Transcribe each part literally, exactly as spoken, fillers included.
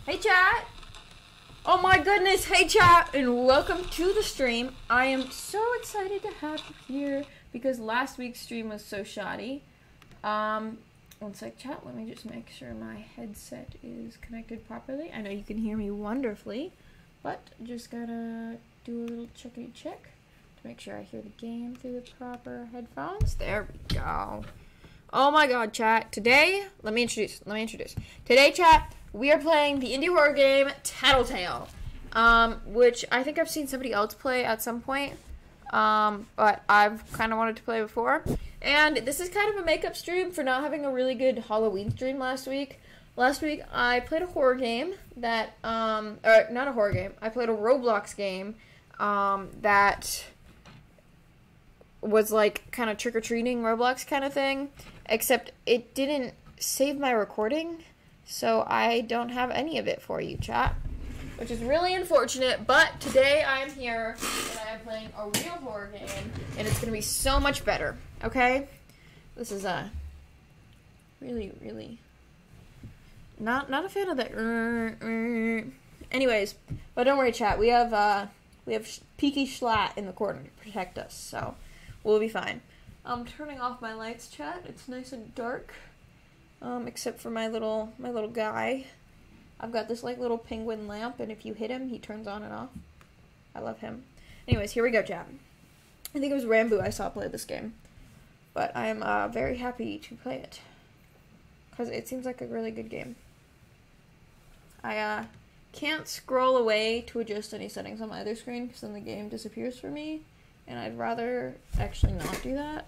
Hey chat! Oh my goodness, hey chat, and welcome to the stream. I am so excited to have you here because last week's stream was so shoddy. Um, one sec chat, let me just make sure my headset is connected properly. I know you can hear me wonderfully, but just gotta do a little checkity check to make sure I hear the game through the proper headphones. There we go. Oh my god, chat. Today, let me introduce, let me introduce. Today, chat, we are playing the indie horror game Tattletail, um, which I think I've seen somebody else play at some point, um, but I've kind of wanted to play before. And this is kind of a makeup stream for not having a really good Halloween stream last week. Last week, I played a horror game that, um, or not a horror game, I played a Roblox game, um, that was like kind of trick-or-treating Roblox kind of thing, except it didn't save my recording, so I don't have any of it for you, chat, which is really unfortunate. But today I am here and I am playing a real horror game, and it's gonna be so much better. Okay, this is a really, really not not a fan of the. Uh, uh. Anyways, but don't worry, chat. We have uh we have Peaky Schlatt in the corner to protect us, so we'll be fine. I'm turning off my lights, chat. It's nice and dark, um, except for my little my little guy. I've got this like little penguin lamp, and if you hit him, he turns on and off. I love him. Anyways, here we go, chat. I think it was Rambo I saw play this game, but I am uh, very happy to play it because it seems like a really good game. I uh, can't scroll away to adjust any settings on my other screen because then the game disappears for me. And I'd rather actually not do that.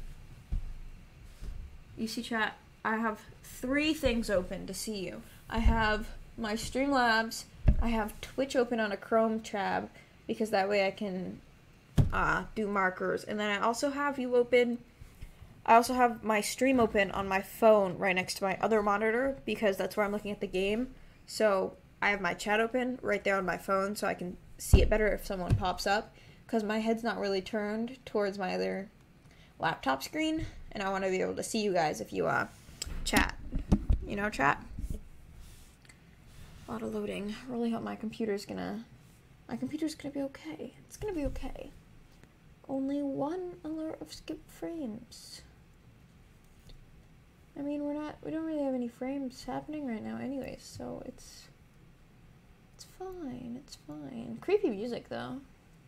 You see, chat, I have three things open to see you. I have my Streamlabs, I have Twitch open on a Chrome tab, because that way I can uh, do markers. And then I also have you open, I also have my stream open on my phone right next to my other monitor, because that's where I'm looking at the game. So I have my chat open right there on my phone, so I can see it better if someone pops up. Because my head's not really turned towards my other laptop screen, and I want to be able to see you guys if you uh chat. You know, chat? A lot of loading. I really hope my computer's gonna... My computer's gonna be okay. It's gonna be okay. Only one alert of skip frames. I mean, we're not... We don't really have any frames happening right now anyways, so it's... It's fine. It's fine. Creepy music, though.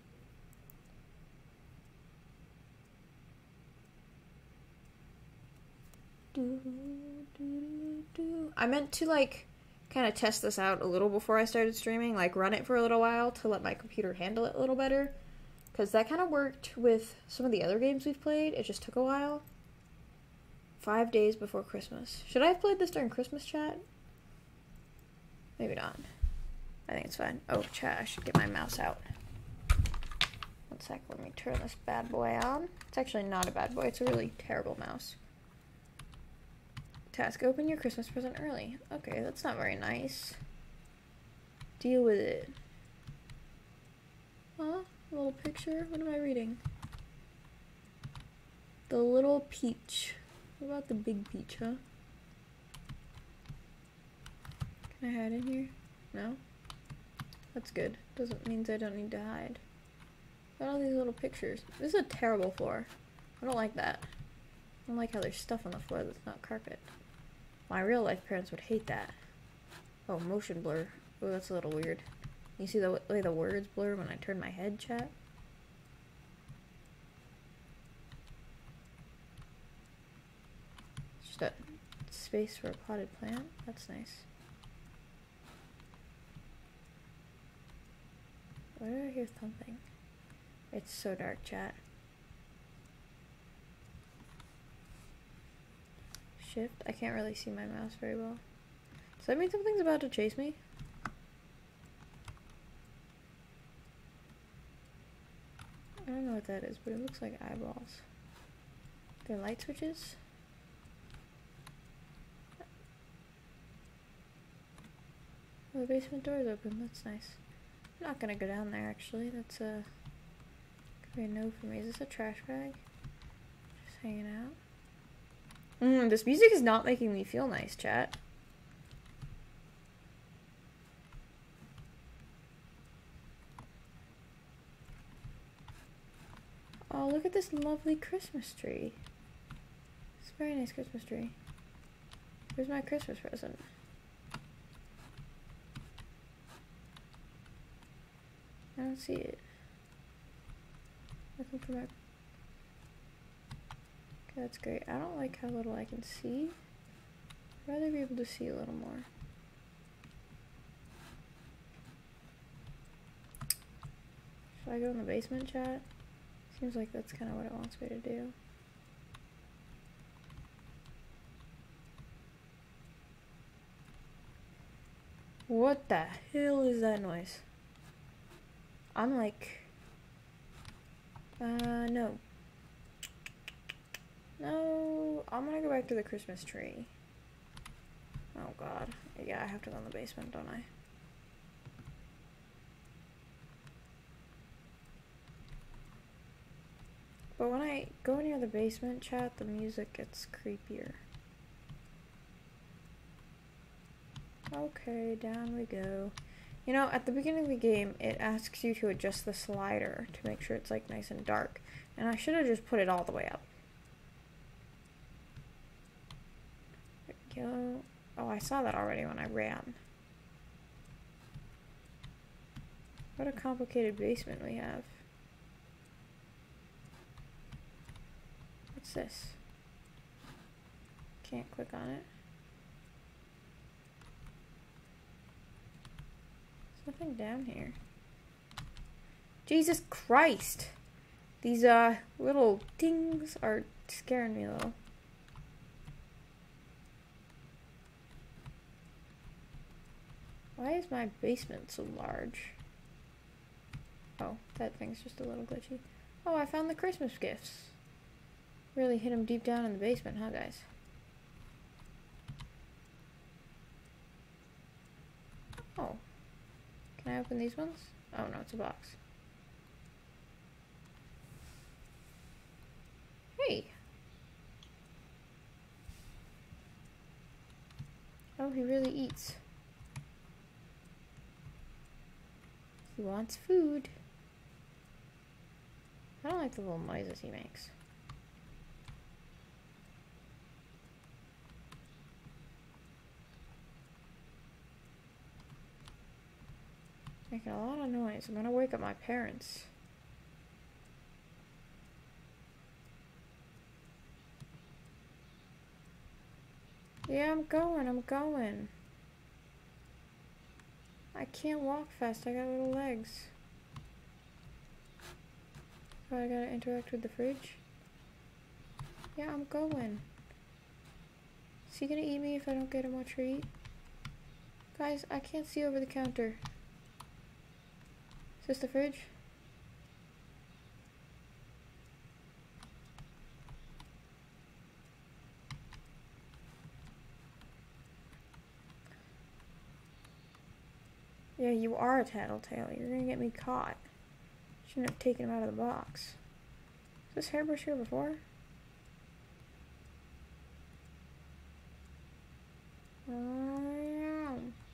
Do, do, do. I meant to like kind of test this out a little before I started streaming, like run it for a little while to let my computer handle it a little better, because that kind of worked with some of the other games we've played. It just took a while. Five days before Christmas. Should I have played this during Christmas, chat? Maybe not. I think it's fine. Oh, chat, I should get my mouse out. One sec, let me turn this bad boy on. It's actually not a bad boy, it's a really terrible mouse. Task, open your Christmas present early. Okay, that's not very nice. Deal with it. Huh? A little picture? What am I reading? The little peach. What about the big peach, huh? Can I hide in here? No? That's good. Doesn't means I don't need to hide. Got all these little pictures. This is a terrible floor. I don't like that. I don't like how there's stuff on the floor that's not carpet. My real life parents would hate that. Oh, motion blur. Oh, that's a little weird. You see the way the words blur when I turn my head, chat? Just a space for a potted plant. That's nice. Why did I hear thumping? It's so dark, chat. Shift. I can't really see my mouse very well. Does that mean something's about to chase me? I don't know what that is, but it looks like eyeballs. They're light switches? Oh, the basement door is open. That's nice. I'm not gonna go down there, actually. That's a... Could be a no for me. Is this a trash bag? Just hanging out. Mm, this music is not making me feel nice, chat. look at this lovely Christmas tree. It's a very nice Christmas tree. Here's my Christmas present. I don't see it. Looking for my... Okay, that's great. I don't like how little I can see. I'd rather be able to see a little more. Should I go in the basement, chat? Seems like that's kind of what it wants me to do. What the hell is that noise? I'm like... Uh, no. No, I'm gonna go back to the Christmas tree. Oh god. Yeah, I have to go in the basement, don't I? But when I go near the basement, chat, the music gets creepier. Okay, down we go. You know, at the beginning of the game, it asks you to adjust the slider to make sure it's like nice and dark. And I should have just put it all the way up. There we go. Oh, I saw that already when I ran. What a complicated basement we have. What's this? Can't click on it. There's nothing down here. Jesus Christ! These uh little things are scaring me a little. Why is my basement so large? Oh, that thing's just a little glitchy. Oh, I found the Christmas gifts. Really hit them deep down in the basement, huh, guys? Oh. Can I open these ones? Oh, no, it's a box. Hey! Oh, he really eats. He wants food. I don't like the little noises he makes. Making a lot of noise. I'm gonna wake up my parents. Yeah, I'm going, I'm going. I can't walk fast, I got little legs. Oh, I gotta interact with the fridge? Yeah, I'm going. Is he gonna eat me if I don't get him what to eat? Guys, I can't see over the counter. Is this the fridge? Yeah, you are a Tattletail. You're gonna get me caught. Shouldn't have taken him out of the box. Was this hairbrush here before? Oh, yeah.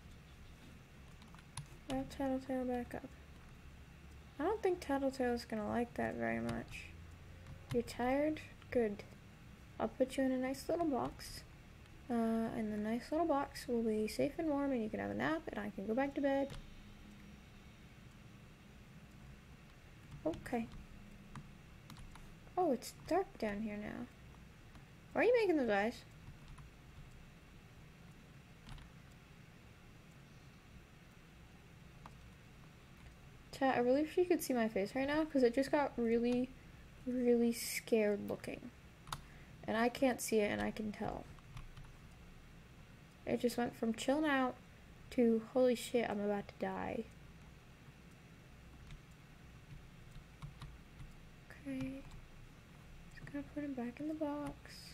Now Tattletail back up. I don't think Tattletail is gonna like that very much. You're tired? Good. I'll put you in a nice little box. Uh, and the nice little box will be safe and warm and you can have a nap and I can go back to bed. Okay. Oh, it's dark down here now. Why are you making those eyes? Chat, I really wish you could see my face right now because it just got really, really scared looking. And I can't see it and I can tell. It just went from chilling out to holy shit, I'm about to die. Okay. Just gonna put him back in the box.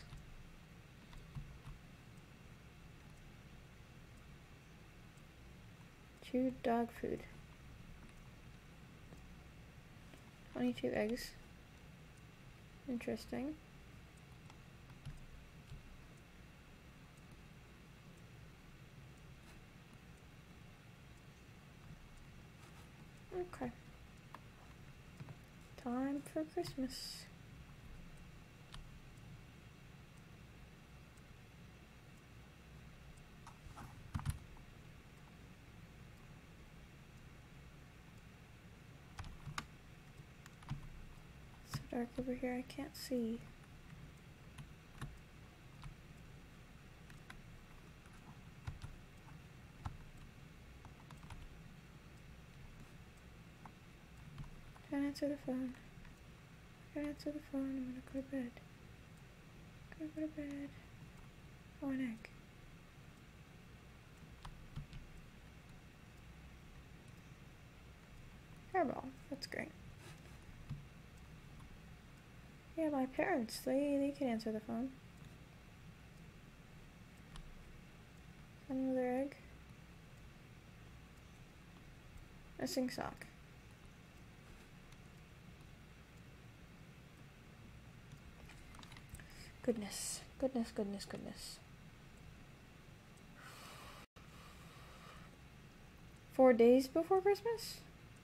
Chew dog food. twenty-two eggs. Interesting. Okay. Time for Christmas. dark over here. I can't see. Can't answer the phone. Can't answer the phone. I'm gonna go to bed. Go to bed. Oh, an egg. Hairball. That's great. Yeah, my parents, they, they can answer the phone. Another egg. Missing sock. Goodness. Goodness, goodness, goodness. Four days before Christmas?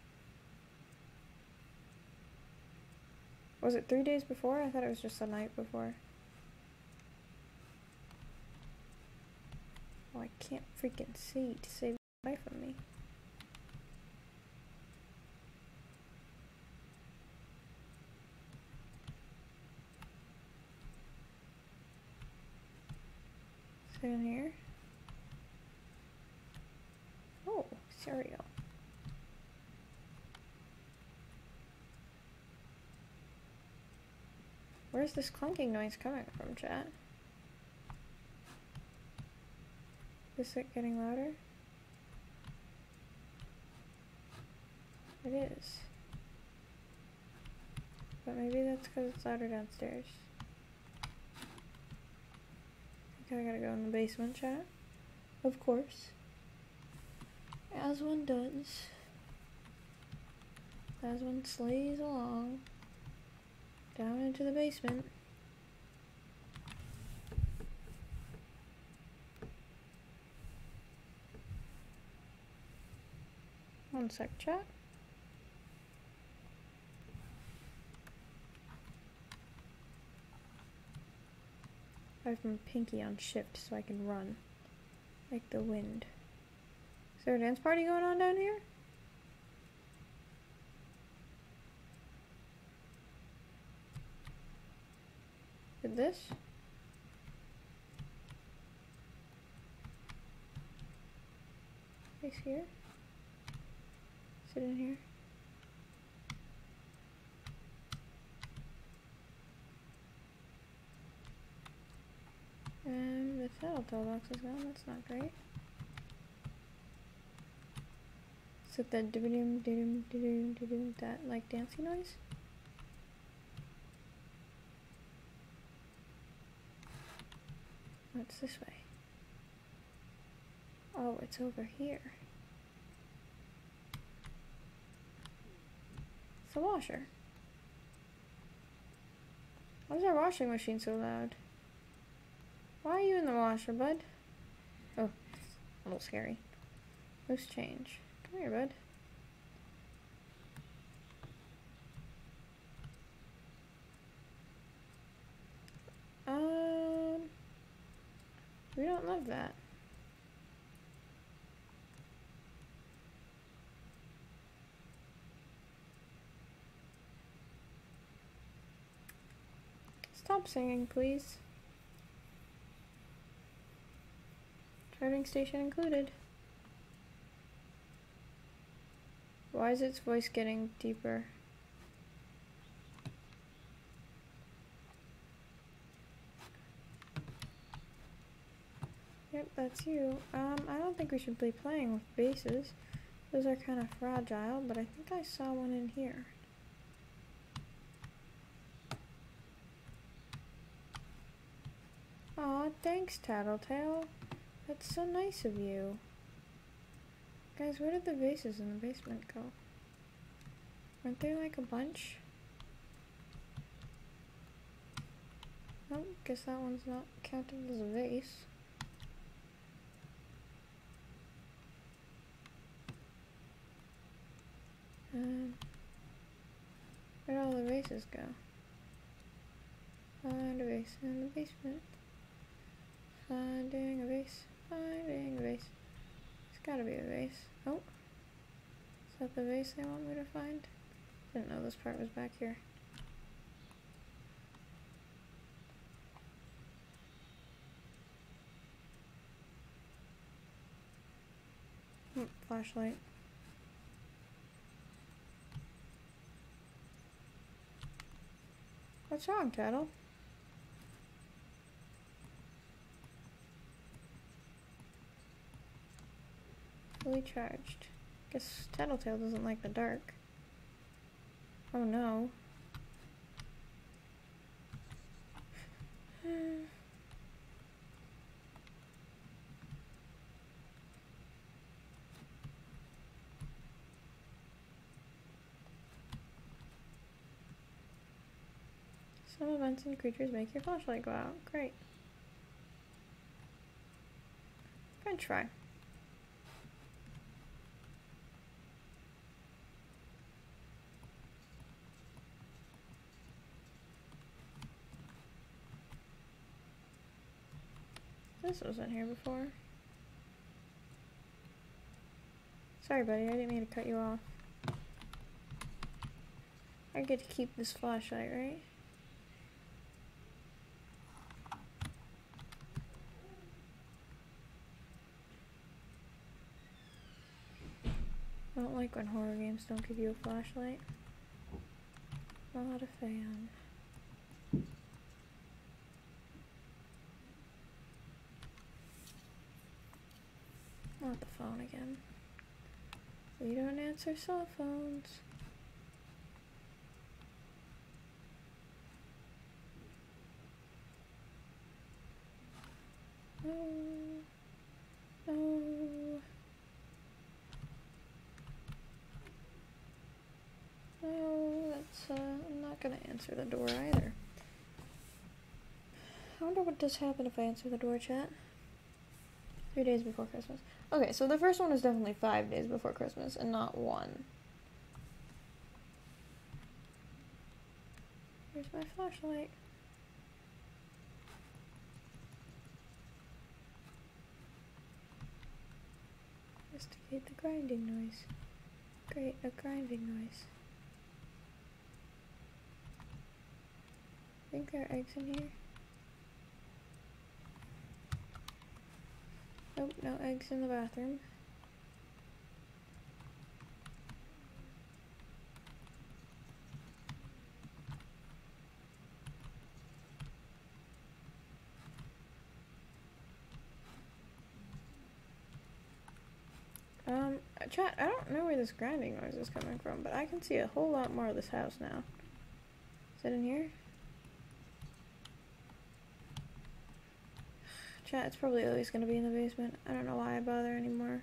Was it three days before? I thought it was just the night before. Oh, I can't freaking see to save life from me. Sit in here. Oh, cereal. Where's this clunking noise coming from, chat? Is it getting louder? It is. But maybe that's because it's louder downstairs. I think I gotta go in the basement, chat. Of course. As one does. As one slays along. Down into the basement. One sec, chat. I have my pinky on shift so I can run. Like the wind. Is there a dance party going on down here? Did this? Face here. Sit in here. Um, the Tattletail box is gone. That's not great. Is it that doo-doom, doo-doom, doo-doom, doo-doom, that like dancing noise? What's this way? Oh, it's over here. It's a washer. Why is our washing machine so loud? Why are you in the washer, bud? Oh, a little scary. Loose change. Come here, bud. Um, we don't love that. Stop singing, please. Charging station included. Why is its voice getting deeper? Yep, that's you. Um, I don't think we should be playing with bases. Those are kind of fragile, but I think I saw one in here. Aw, thanks, Tattletail. That's so nice of you. Guys, where did the vases in the basement go? Aren't there like a bunch? Oh, guess that one's not counted as a vase. Um, where'd all the vases go? Find a vase in the basement. Finding a vase. Finding a vase. It's gotta be a vase. Oh. Is that the vase they want me to find? Didn't know this part was back here. flashlight. What's wrong, Tattle? Fully charged. Guess Tattletail doesn't like the dark. Oh no. Some events and creatures make your flashlight go out. Great. French fry. This wasn't here before. Sorry, buddy, I didn't mean to cut you off. I get to keep this flashlight, right? I don't like when horror games don't give you a flashlight. Not a fan. Not the phone again. We don't answer cell phones. No. No. No, that's, uh, I'm not gonna answer the door either. I wonder what does happen if I answer the door, chat. Three days before Christmas. Okay, so the first one is definitely five days before Christmas and not one. Here's my flashlight. Investigate the grinding noise. Great, a grinding noise. I think there are eggs in here. Nope, no eggs in the bathroom. Um, chat, I don't know where this grinding noise is coming from, but I can see a whole lot more of this house now. Is it in here? Chat, it's probably always going to be in the basement. I don't know why I bother anymore.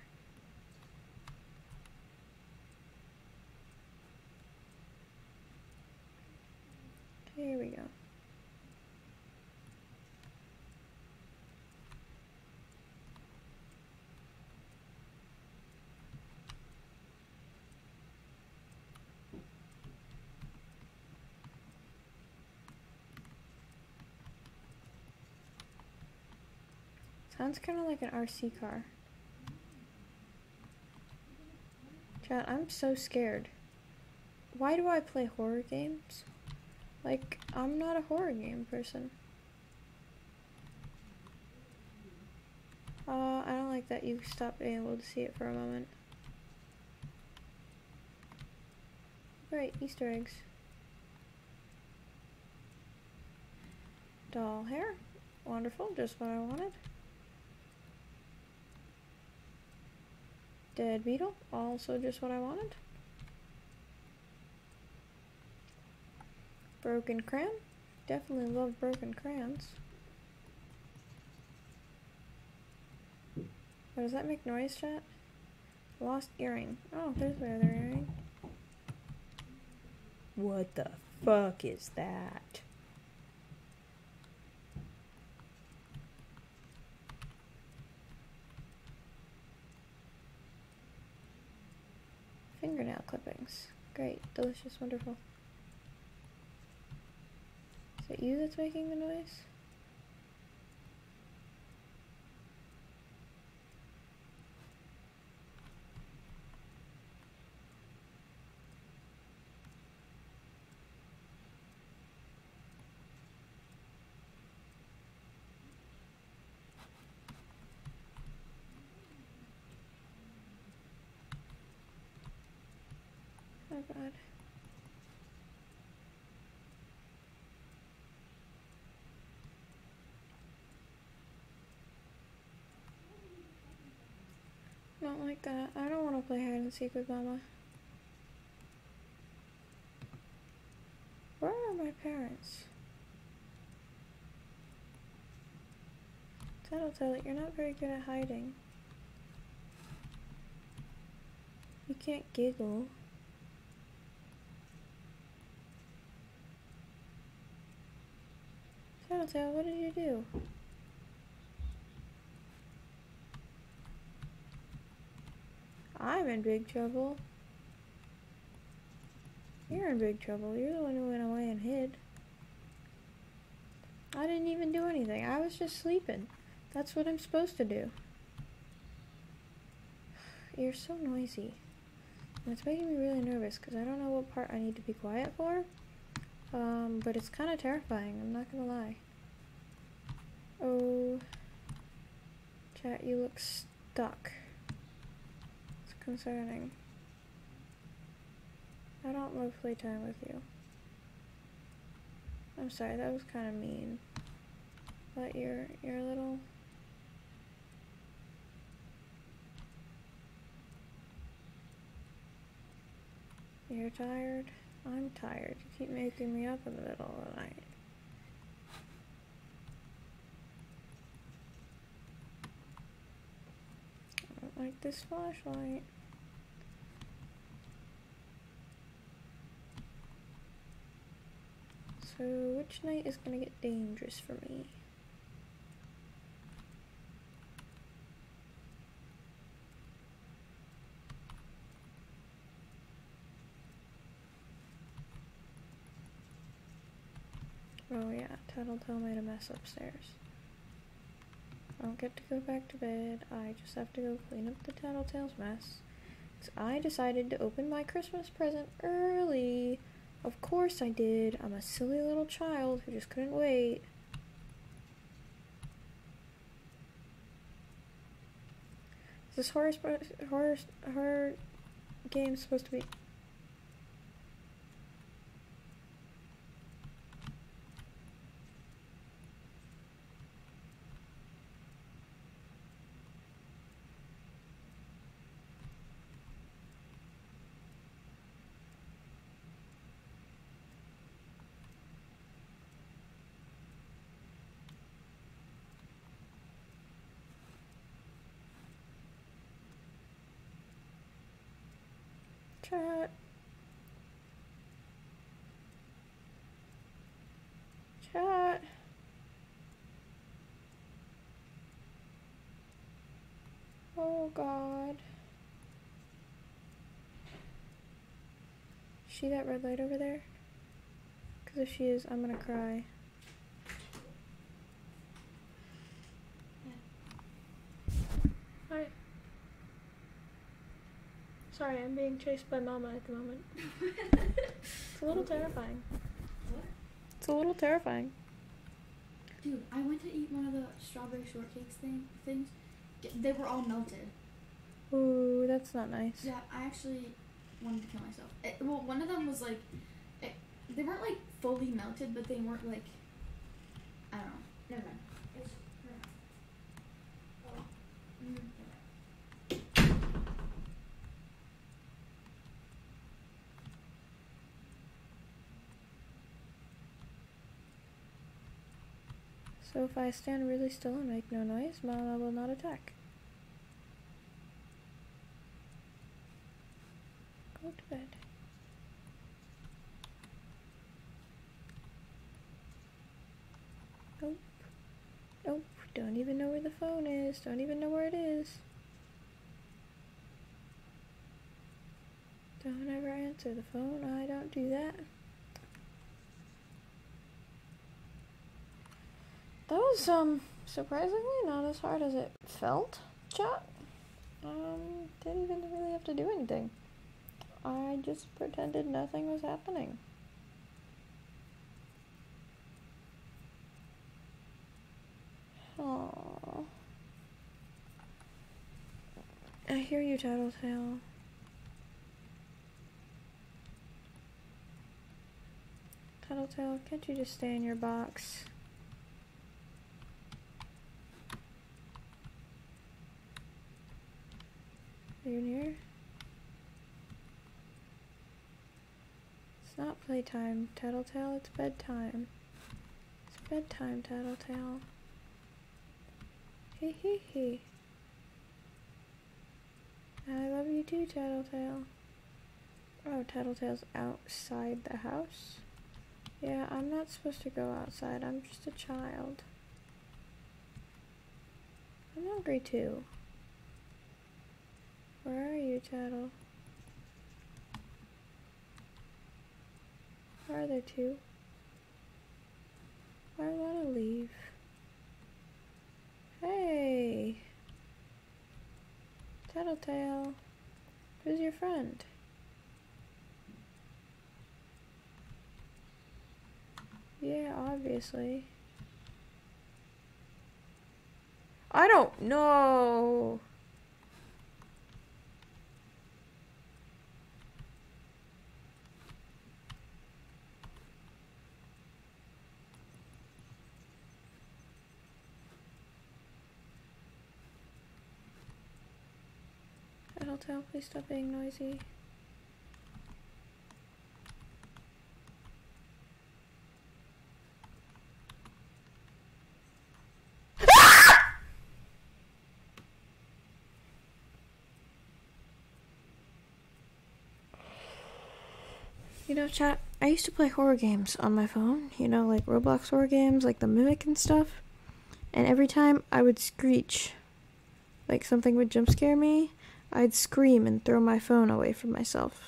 Here we go. Sounds kind of like an R C car. Chat, I'm so scared. Why do I play horror games? Like, I'm not a horror game person. Uh, I don't like that you stopped being able to see it for a moment. Great, Easter eggs. Doll hair. Wonderful, just what I wanted. Dead beetle, also just what I wanted. Broken crayon, definitely love broken crayons. Oh, does that make noise, chat? Lost earring. Oh, there's my other earring. What the fuck is that? Fingernail clippings. Great, delicious, wonderful. Is it you that's making the noise? God. Not like that. I don't want to play hide and seek with Mama. Where are my parents? Tattletail, you're not very good at hiding. You can't giggle. Tattletail, what did you do? I'm in big trouble. You're in big trouble. You're the one who went away and hid. I didn't even do anything. I was just sleeping. That's what I'm supposed to do. You're so noisy. And it's making me really nervous because I don't know what part I need to be quiet for. Um, but it's kind of terrifying. I'm not gonna lie. Oh. Chat, you look stuck. It's concerning. I don't love playtime with you. I'm sorry, that was kind of mean. But you're, you're a little... You're tired? I'm tired. You keep making me up in the middle of the night. I don't like this flashlight. So, which night is gonna get dangerous for me? Oh yeah, Tattletail made a mess upstairs. I don't get to go back to bed. I just have to go clean up the Tattletail's mess. So I decided to open my Christmas present early. Of course I did. I'm a silly little child who just couldn't wait. Is this horror horror horror game supposed to be? Chat. Chat. Oh God. See that red light over there? Because if she is, I'm gonna cry. Hi. Sorry, I'm being chased by Mama at the moment. It's a little terrifying. What? It's a little terrifying. Dude, I went to eat one of the strawberry shortcakes thing things. They were all melted. Ooh, that's not nice. Yeah, I actually wanted to kill myself. It, well, one of them was like, it, they weren't like fully melted, but they weren't like, I don't know. Never mind. It's, never mind. Oh. Mm, never mind. So if I stand really still and make no noise, Mama will not attack. Go to bed. Nope. Nope. Don't even know where the phone is. Don't even know where it is. Don't ever answer the phone. I don't do that. That was, um, surprisingly not as hard as it felt, chat. Um, didn't even really have to do anything. I just pretended nothing was happening. Aww. I hear you, Tattletail. Tattletail, can't you just stay in your box? Are you near? It's not playtime, Tattletail, it's bedtime. It's bedtime, Tattletail. Hee hee hee. I love you too, Tattletail. Oh, Tattletail's outside the house? Yeah, I'm not supposed to go outside. I'm just a child. I'm hungry too. Where are you, Tattle? Where are there two? I want to leave. Hey! Tattletail. Who's your friend? Yeah, obviously. I don't know. Tattletail, please stop being noisy. You know, chat, I used to play horror games on my phone, you know, like Roblox horror games, like the Mimic and stuff. And every time I would screech, like something would jump scare me, I'd scream and throw my phone away from myself.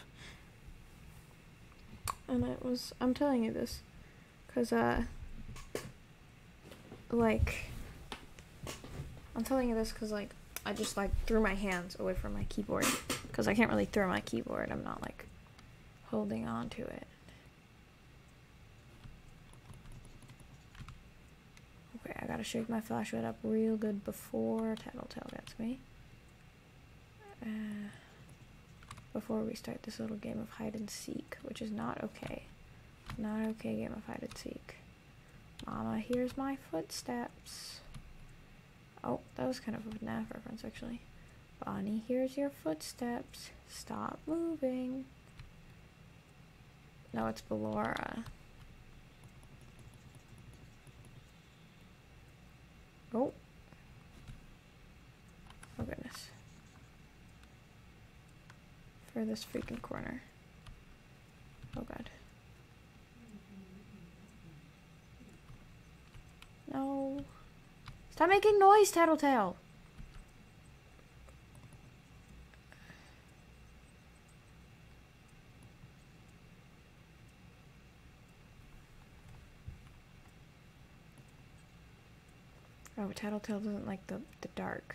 And it was, I'm telling you this, because, uh, like, I'm telling you this because, like, I just, like, threw my hands away from my keyboard, because I can't really throw my keyboard, I'm not, like, holding on to it. Okay, I gotta shake my flashlight up real good before Tattletail gets me. Uh, before we start this little game of hide and seek, which is not okay. Not okay game of hide and seek. Mama, here's my footsteps. Oh, that was kind of a F N A F reference, actually. Bonnie, here's your footsteps. Stop moving. No, it's Ballora. Oh. Oh goodness. For this freaking corner. Oh god. No. Stop making noise, Tattletail! Oh, Tattletail doesn't like the, the dark.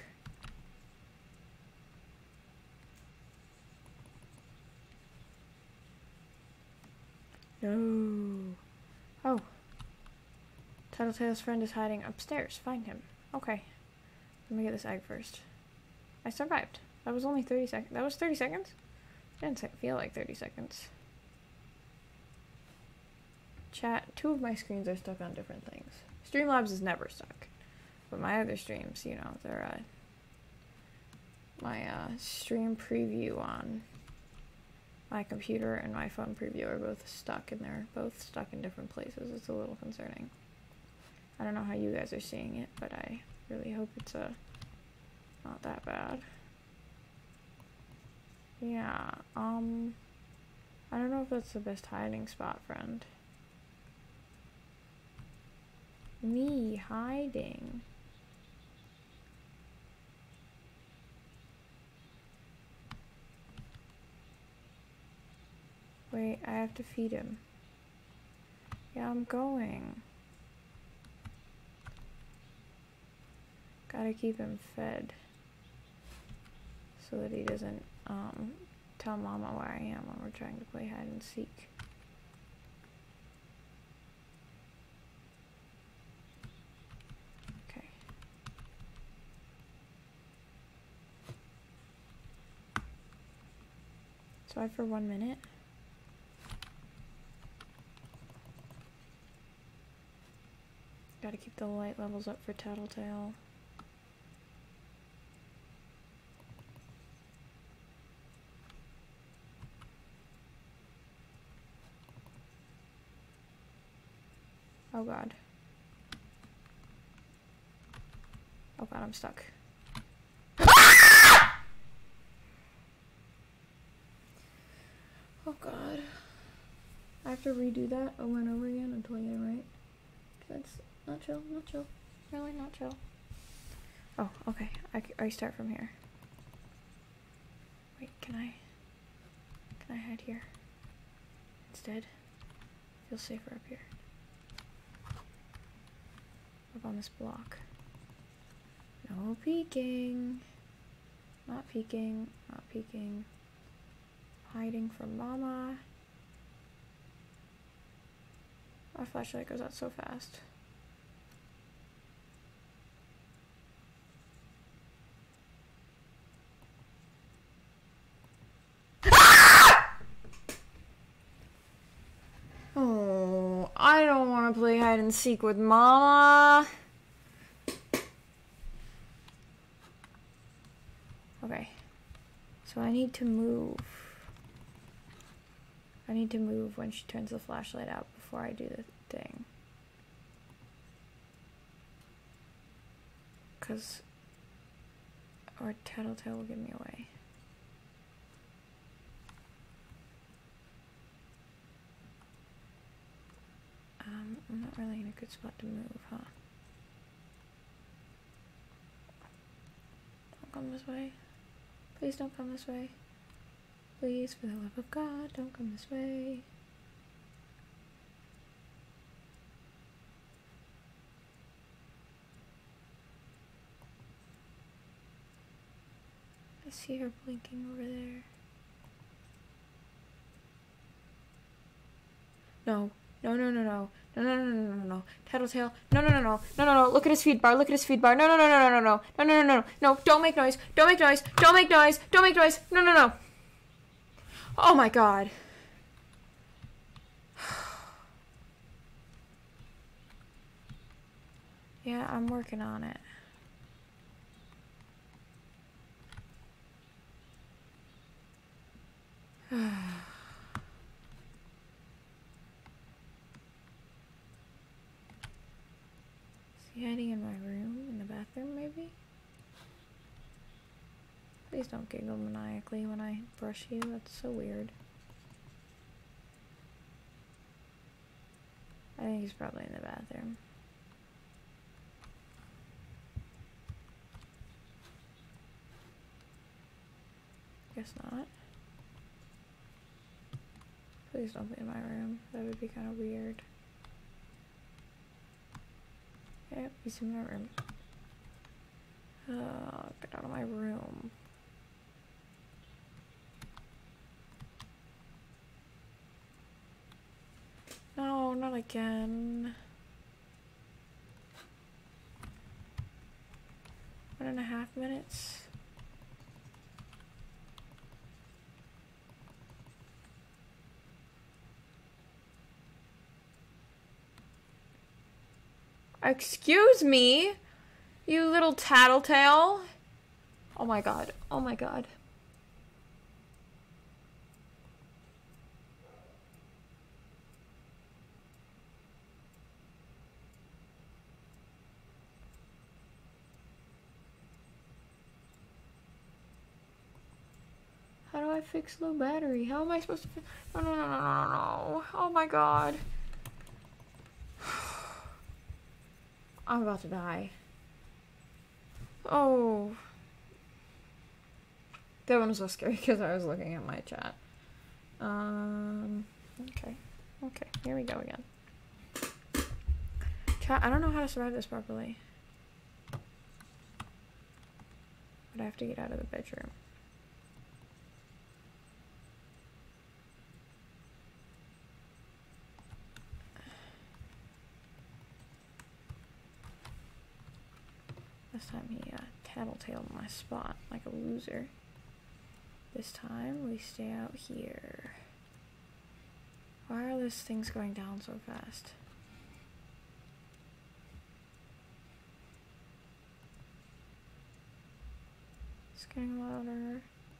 No. Oh. Tattletail's friend is hiding upstairs. Find him. Okay. Let me get this egg first. I survived. That was only thirty seconds. That was thirty seconds? Didn't feel like thirty seconds. Chat, two of my screens are stuck on different things. Streamlabs is never stuck. But my other streams, you know, they're, uh, my, uh, stream preview on my computer and my phone preview are both stuck, and they're both stuck in different places. It's a little concerning. I don't know how you guys are seeing it, but I really hope it's, uh, not that bad. Yeah, um, I don't know if that's the best hiding spot, friend. Me hiding. Wait, I have to feed him. Yeah, I'm going. Gotta keep him fed. So that he doesn't, um, tell Mama where I am when we're trying to play hide and seek. Okay. So I for one minute. keep the light levels up for Tattletail. Oh god. Oh god, I'm stuck. Oh god. I have to redo that over and over again until I get it right. That's not chill, not chill. Really not chill. Oh, okay. I, I start from here. Wait, can I... Can I hide here? Instead? Feel safer up here. Up on this block. No peeking. Not peeking. Not peeking. Hiding from mama. My flashlight goes out so fast. Oh, I don't want to play hide and seek with mama. Okay. So I need to move. I need to move when she turns the flashlight out before I do the thing. Cause, or Tattletail will give me away. Um, I'm not really in a good spot to move, huh? Don't come this way. Please don't come this way. Please, for the love of God, don't come this way. I see her blinking over there. No. No, no, no, no. No, no, no, no, no, no. Tattletail. No, no, no, no. No, no, no. Look at his feed bar. Look at his feed bar. No, no, no, no, no, no, no. No, no, no, no. No, don't make noise. Don't make noise. Don't make noise. Don't make noise. No, no, no. Oh my god. Yeah, I'm working on it. Is he hiding in my room? In the bathroom, maybe? Please don't giggle maniacally when I brush you. That's so weird. I think he's probably in the bathroom. Guess not. Please don't be in my room. That would be kind of weird. Yep, he's in my room. Oh, get out of my room. No, not again. One and a half minutes. Excuse me, you little tattletale. Oh my god. Oh my god. How do I fix low battery? How am I supposed to fix? No, no, no, no, no, no. Oh my god. I'm about to die. Oh. That one was so scary because I was looking at my chat. Um, okay. Okay, here we go again. Chat, I don't know how to survive this properly. But I have to get out of the bedroom. This time he uh, tattletailed my spot like a loser. This time we stay out here. Why are these things going down so fast? It's getting louder.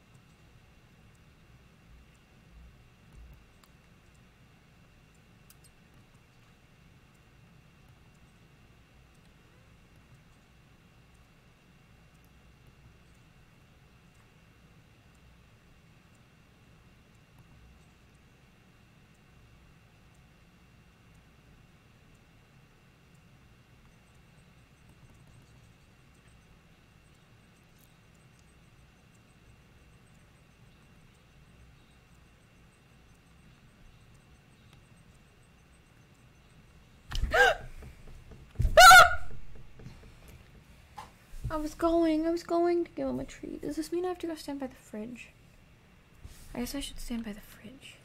I was going, I was going to give him a treat. Does this mean I have to go stand by the fridge? I guess I should stand by the fridge.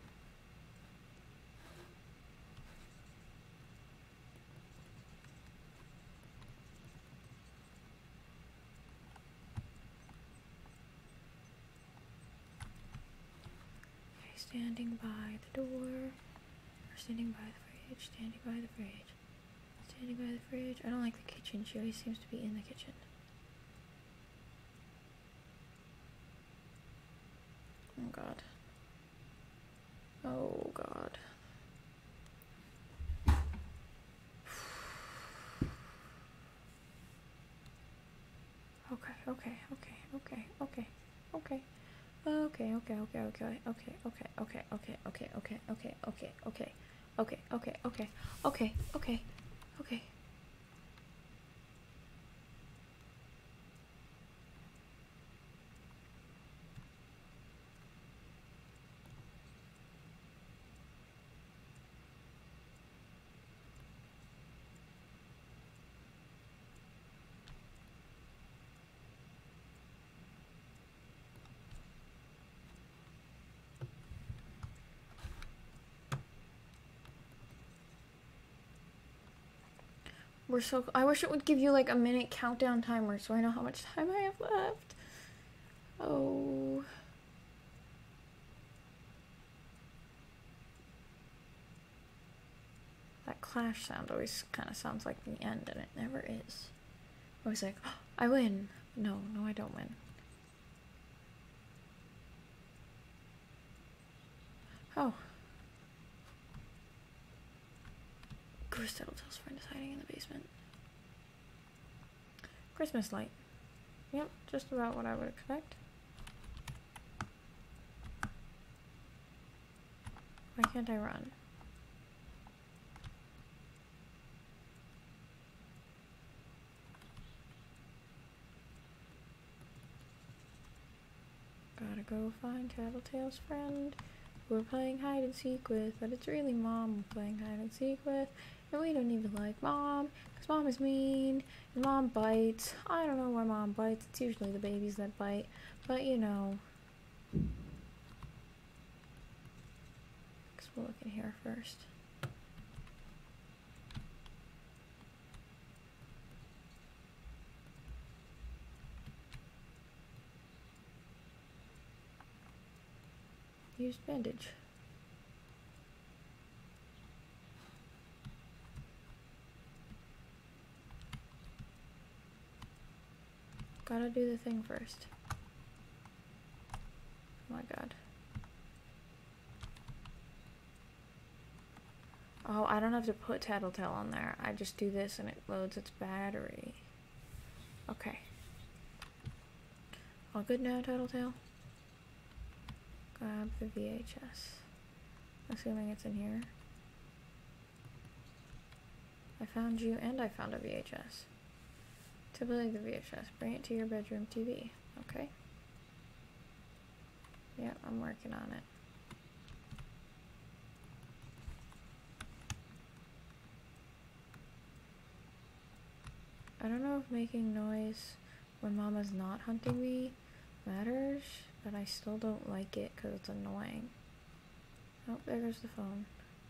Okay, standing by the door. Or standing by the fridge, standing by the fridge. Standing by the fridge. I don't like the kitchen. She always seems to be in the kitchen. Oh god. Oh god. Okay, okay, okay, okay, okay, okay. Okay, okay, okay, okay, okay, okay, okay, okay, okay, okay, okay, okay, okay, okay, okay, okay, okay, okay, okay. We're so. I wish it would give you like a minute countdown timer so I know how much time I have left. Oh. That clash sound always kind of sounds like the end, and it never is. Always like, oh, I win. No, no, I don't win. Oh. Goose Tattletail's friend is hiding in the basement. Christmas light. Yep, just about what I would expect. Why can't I run? Gotta go find Tattletail's friend, who we're playing hide and seek with, but it's really Mom we're playing hide and seek with, and we don't even like Mom, because Mom is mean, and Mom bites. I don't know why Mom bites, it's usually the babies that bite, but you know. Because we'll look in here first. Used bandage. Gotta do the thing first. Oh my god. Oh, I don't have to put Tattletail on there. I just do this and it loads its battery. Okay. All good now, Tattletail? Grab the V H S. Assuming it's in here. I found you and I found a V H S. To play the V H S, bring it to your bedroom T V. Okay. Yeah, I'm working on it. I don't know if making noise when Mama's not hunting me matters, but I still don't like it because it's annoying. Oh, there goes the phone.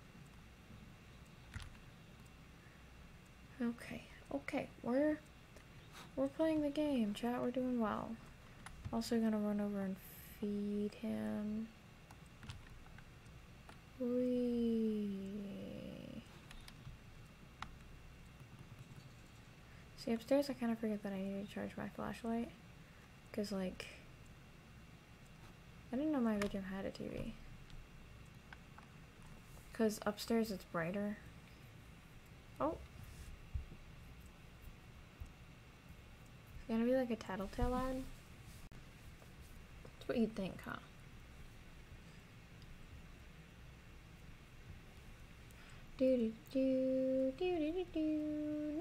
Okay, okay, we're we're playing the game, chat. We're doing well. Also gonna run over and feed him. Whee. See, upstairs I kind of forget that I need to charge my flashlight. Because, like, I didn't know my bedroom had a T V. Because upstairs it's brighter. Oh. It's gonna be like a Tattletail ad. That's what you'd think, huh? Do do do do do do do.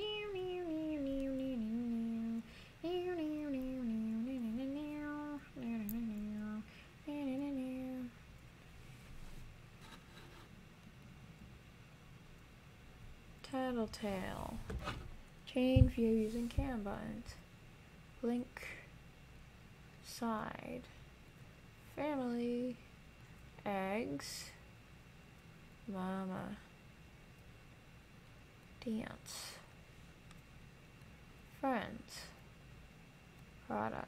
Tattletail. Change view using cam buttons. Link. Side. Family. Eggs. Mama. Dance. Friends. Product.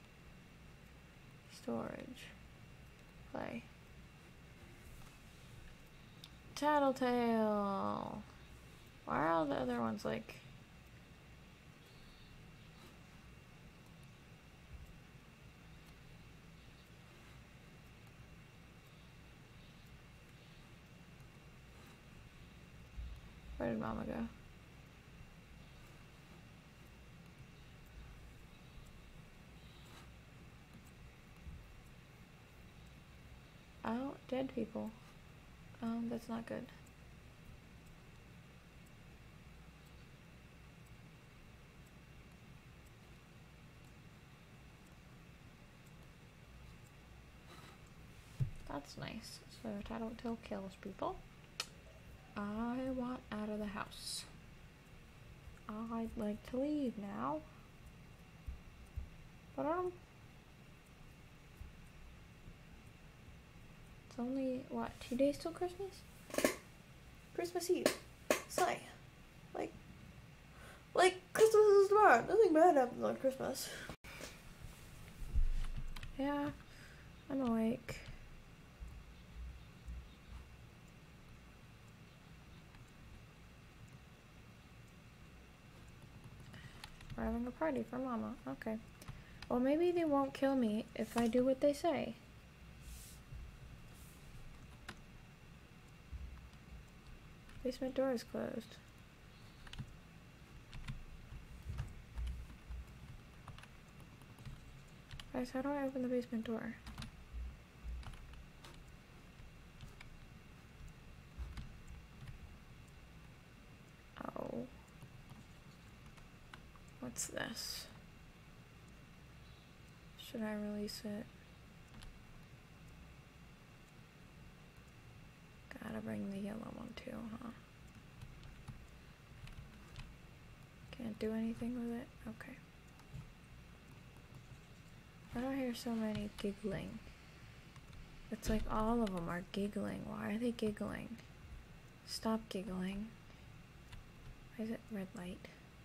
Storage. Play. Tattletail. Why are all the other ones like... Where did Mama go? Oh, dead people. Um, that's not good. That's nice. So Tattletail kills people. I want out of the house. I'd like to leave now. But um, it's only, what, two days till Christmas? Christmas Eve. Slay. Like, like, Christmas is tomorrow. Nothing bad happens on Christmas. Yeah, I'm awake. We're having a party for Mama. Okay. Well, maybe they won't kill me if I do what they say. Basement door is closed. Guys, how do I open the basement door? Oh. What's this? Should I release it? Gotta bring the yellow one too, huh? Can't do anything with it? Okay. Why do I hear so many giggling? It's like all of them are giggling. Why are they giggling? Stop giggling. Why is it red light?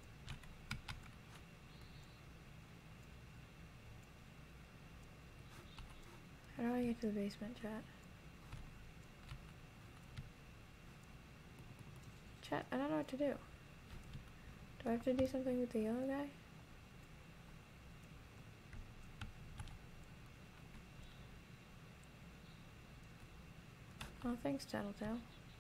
How do I get to the basement, chat? Chat, I don't know what to do. Do I have to do something with the yellow guy? Oh, thanks, Tattletail.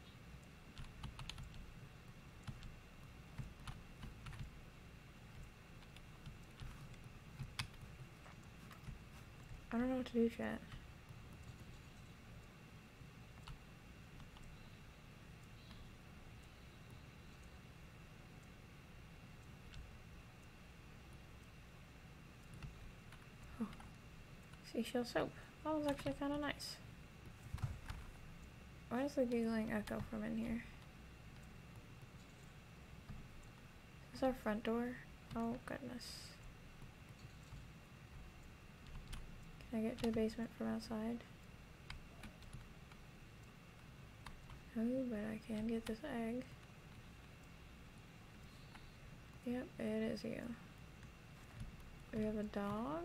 I don't know what to do, chat. Oh. Seashell soap. That was actually kind of nice. Why does the giggling echo from in here? Is this our front door? Oh, goodness. Can I get to the basement from outside? Oh, but I can get this egg. Yep, it is you. We have a dog.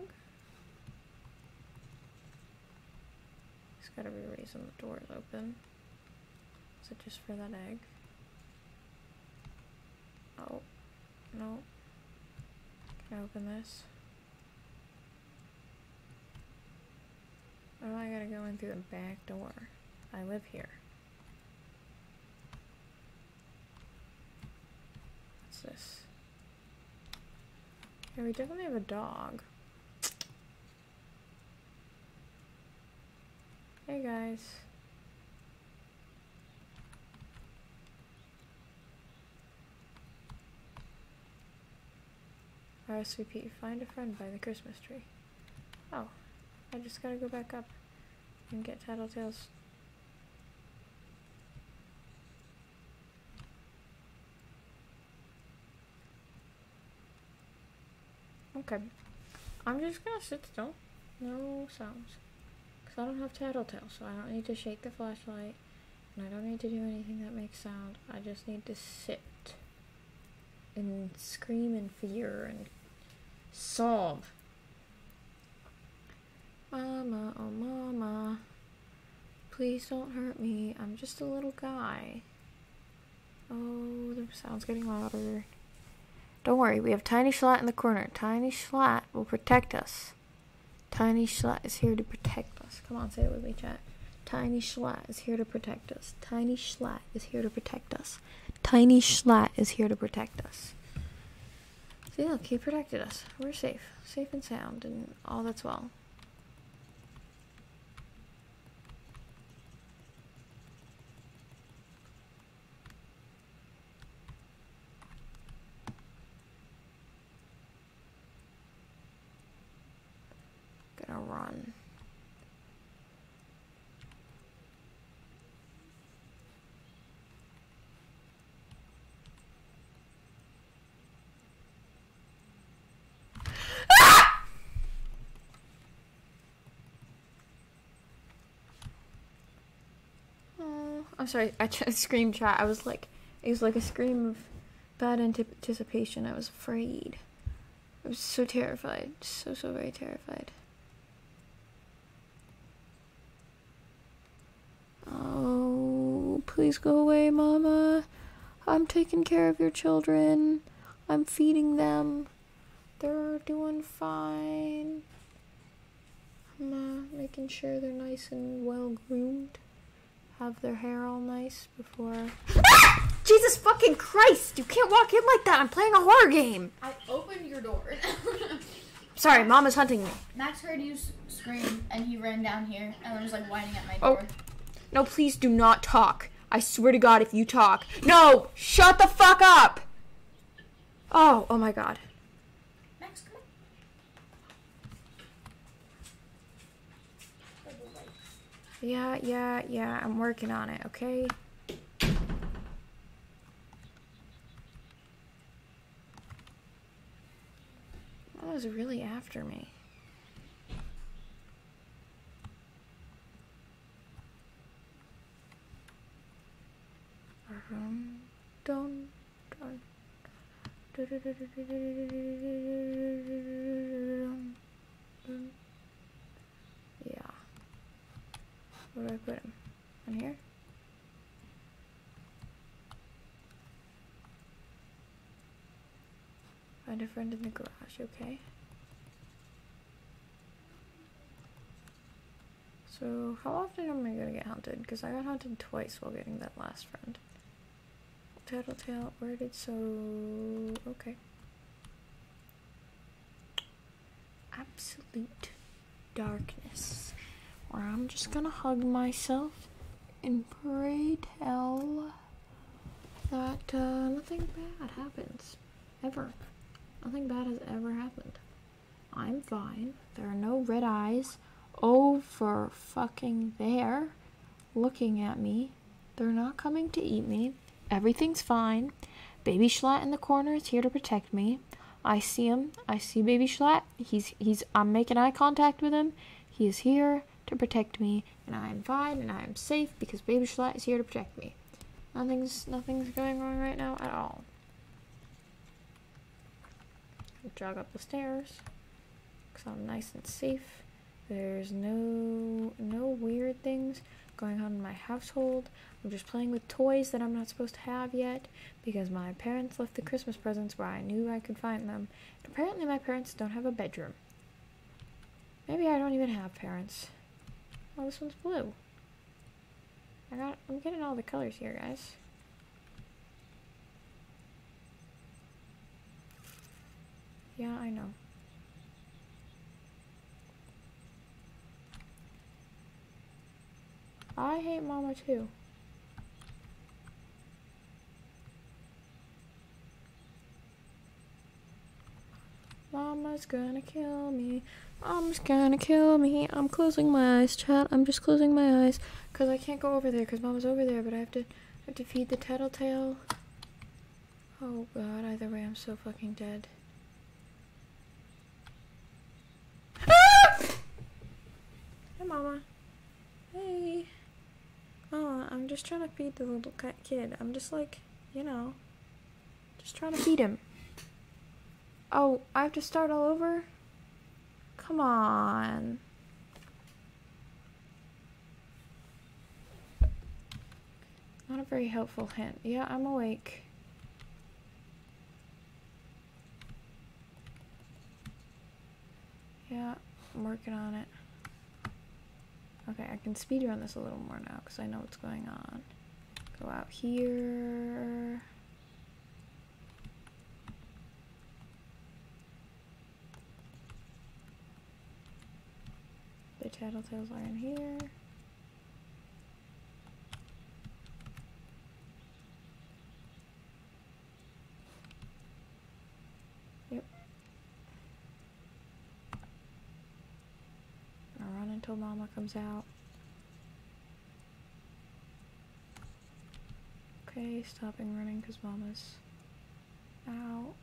There's gotta be a reason the door is open. Is it just for that egg? Oh, no. Can I open this? go in through the back door. I live here. What's this? Yeah, we definitely have a dog. Hey guys. R S V P, find a friend by the Christmas tree. Oh, I just gotta go back up and get Tattletail's. Okay, I'm just gonna sit still, no sounds, because I don't have Tattletail, so I don't need to shake the flashlight, and I don't need to do anything that makes sound. I just need to sit and scream in fear and sob. Mama, oh mama, please don't hurt me. I'm just a little guy. Oh, the sound's getting louder. Don't worry, we have Tiny Schlatt in the corner. Tiny Schlatt will protect us. Tiny Schlatt is here to protect us. Come on, say it with me, chat. Tiny Schlatt is here to protect us. Tiny Schlatt is here to protect us. Tiny Schlatt is here to protect us. See, look, he protected us. We're safe. Safe and sound, and all that's well. Gonna run. Oh, I'm sorry. I tried to scream chat. I was like, it was like a scream of bad anticipation. I was afraid. I was so terrified. So, so very terrified. Oh, please go away, Mama. I'm taking care of your children. I'm feeding them. They're doing fine. I'm uh, making sure they're nice and well groomed. Have their hair all nice before. Jesus fucking Christ! You can't walk in like that. I'm playing a horror game. I opened your door. Sorry, Mama's hunting me. Max heard you scream and he ran down here and was like whining at my Oh. door. No, please do not talk. I swear to God, if you talk. No! Shut the fuck up! Oh, oh my God. Max, come on. Yeah, yeah, yeah, I'm working on it, okay? That was really after me. Dun, dun, dun. Yeah. Where do I put him? On here? Find a friend in the garage, okay? So, how often am I gonna get hunted? Because I got hunted twice while getting that last friend. Tattletail, where did so... Okay. Absolute darkness. Where I'm just gonna hug myself and pray tell that uh, nothing bad happens. Ever. Nothing bad has ever happened. I'm fine. There are no red eyes over fucking there looking at me. They're not coming to eat me. Everything's fine. Baby Schlatt in the corner is here to protect me. I see him. I see Baby Schlatt. He's he's I'm making eye contact with him. He is here to protect me, and I am fine and I am safe because Baby Schlatt is here to protect me. Nothing's nothing's going wrong right now at all. I'll jog up the stairs because I'm nice and safe. There's no no weird things going on in my household. I'm just playing with toys that I'm not supposed to have yet because my parents left the Christmas presents where I knew I could find them. And apparently my parents don't have a bedroom. Maybe I don't even have parents. Oh, this one's blue. I got, I'm getting all the colors here, guys. Yeah, I know. I hate Mama too. Mama's gonna kill me. Mama's gonna kill me. I'm closing my eyes, chat. I'm just closing my eyes because I can't go over there because Mama's over there. But I have to, I have to feed the Tattletail. Oh God! Either way, I'm so fucking dead. Ah! Hey, Mama. Hey. Oh, I'm just trying to feed the little cat kid. I'm just like, you know, just trying to feed him. Oh, I have to start all over? Come on. Not a very helpful hint. Yeah, I'm awake. Yeah, I'm working on it. Okay, I can speed run this a little more now because I know what's going on. Go out here. The Tattletails are in here. Yep. I'll run until Mama comes out. Okay, stopping running because Mama's out.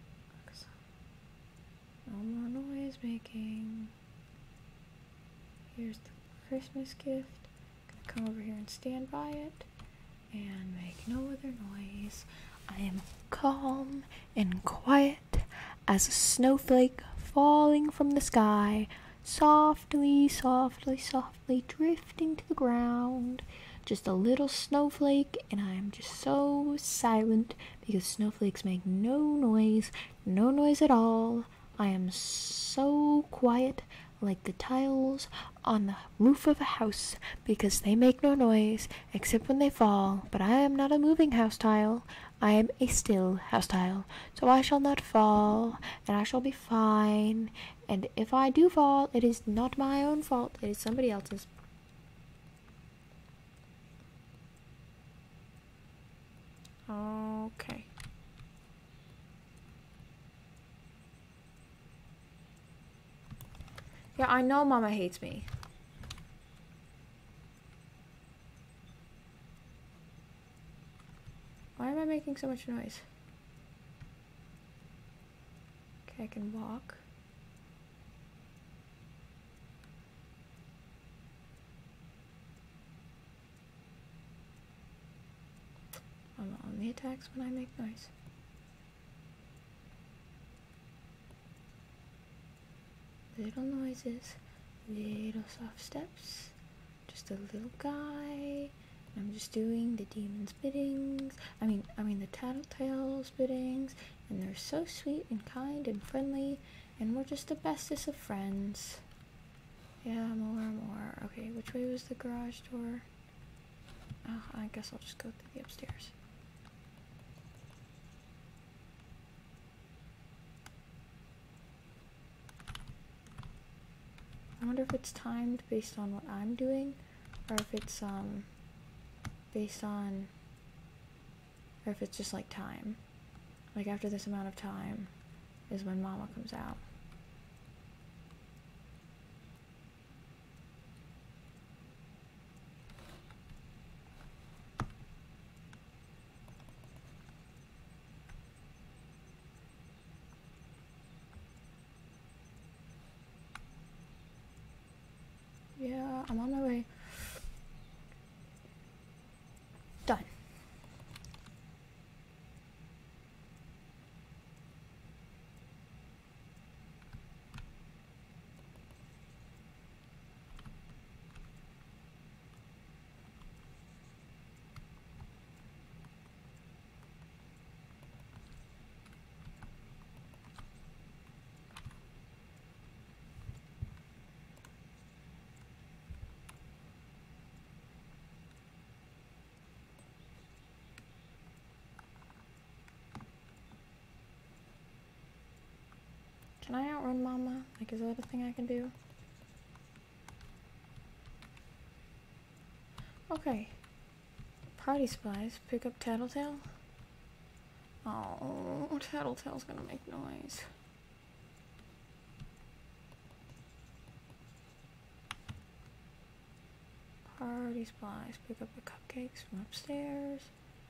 No more noise making. Here's the Christmas gift. Gonna come over here and stand by it and make no other noise. I am calm and quiet as a snowflake falling from the sky, softly, softly, softly drifting to the ground. Just a little snowflake, and I am just so silent because snowflakes make no noise, no noise at all. I am so quiet, like the tiles on the roof of a house, because they make no noise except when they fall. But I am not a moving house tile. I am a still house tile, so I shall not fall, and I shall be fine. And if I do fall, it is not my own fault. It is somebody else's. Okay. Yeah, I know Mama hates me. Why am I making so much noise? Okay, I can walk. I'm on the attacks when I make noise. Little noises, little soft steps, just a little guy. I'm just doing the demon's biddings. I mean, I mean the Tattletail's biddings, and they're so sweet and kind and friendly, and we're just the bestest of friends. Yeah, more and more. Okay, which way was the garage door? Oh, I guess I'll just go through the upstairs. I wonder if it's timed based on what I'm doing, or if it's um based on, or if it's just like time. Like after this amount of time is when Mama comes out. Yeah, I'm on my way. Done. Can I outrun Mama? Like, is that a thing I can do? Okay. Party supplies. Pick up Tattletail. Oh, Tattletail's gonna make noise. Party supplies. Pick up the cupcakes from upstairs.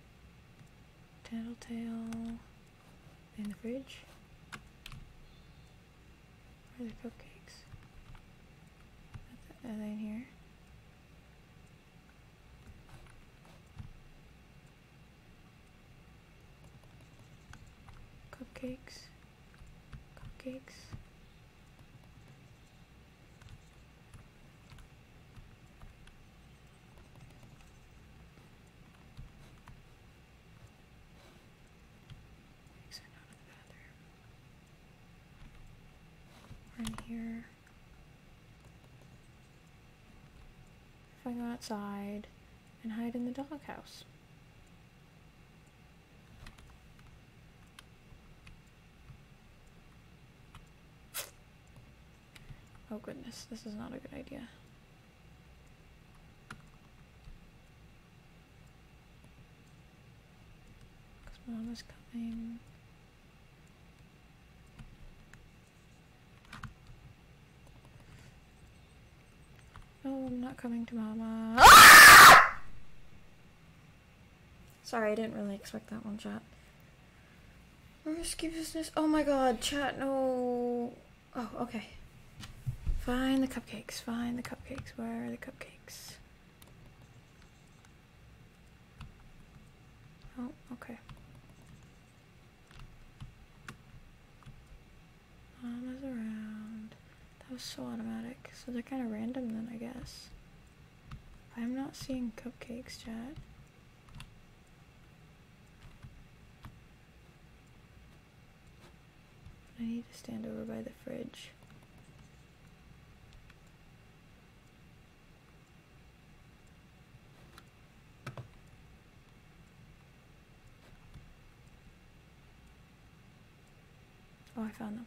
Tattletail in the fridge. Where are the cupcakes? Are they in here? Cupcakes. Cupcakes. Cupcakes are not in the bathroom. We're in here. If I go outside and hide in the doghouse. Oh goodness, this is not a good idea. Because Mom is coming. No, I'm not coming to Mama. Ah! Sorry, I didn't really expect that one, chat. Risky business. Oh my god, chat, no. Oh, okay. Find the cupcakes. Find the cupcakes. Where are the cupcakes? Oh, okay. Mama's around. That was so automatic. So they're kind of random then, I guess. I'm not seeing cupcakes, chat. I need to stand over by the fridge. Oh, I found them.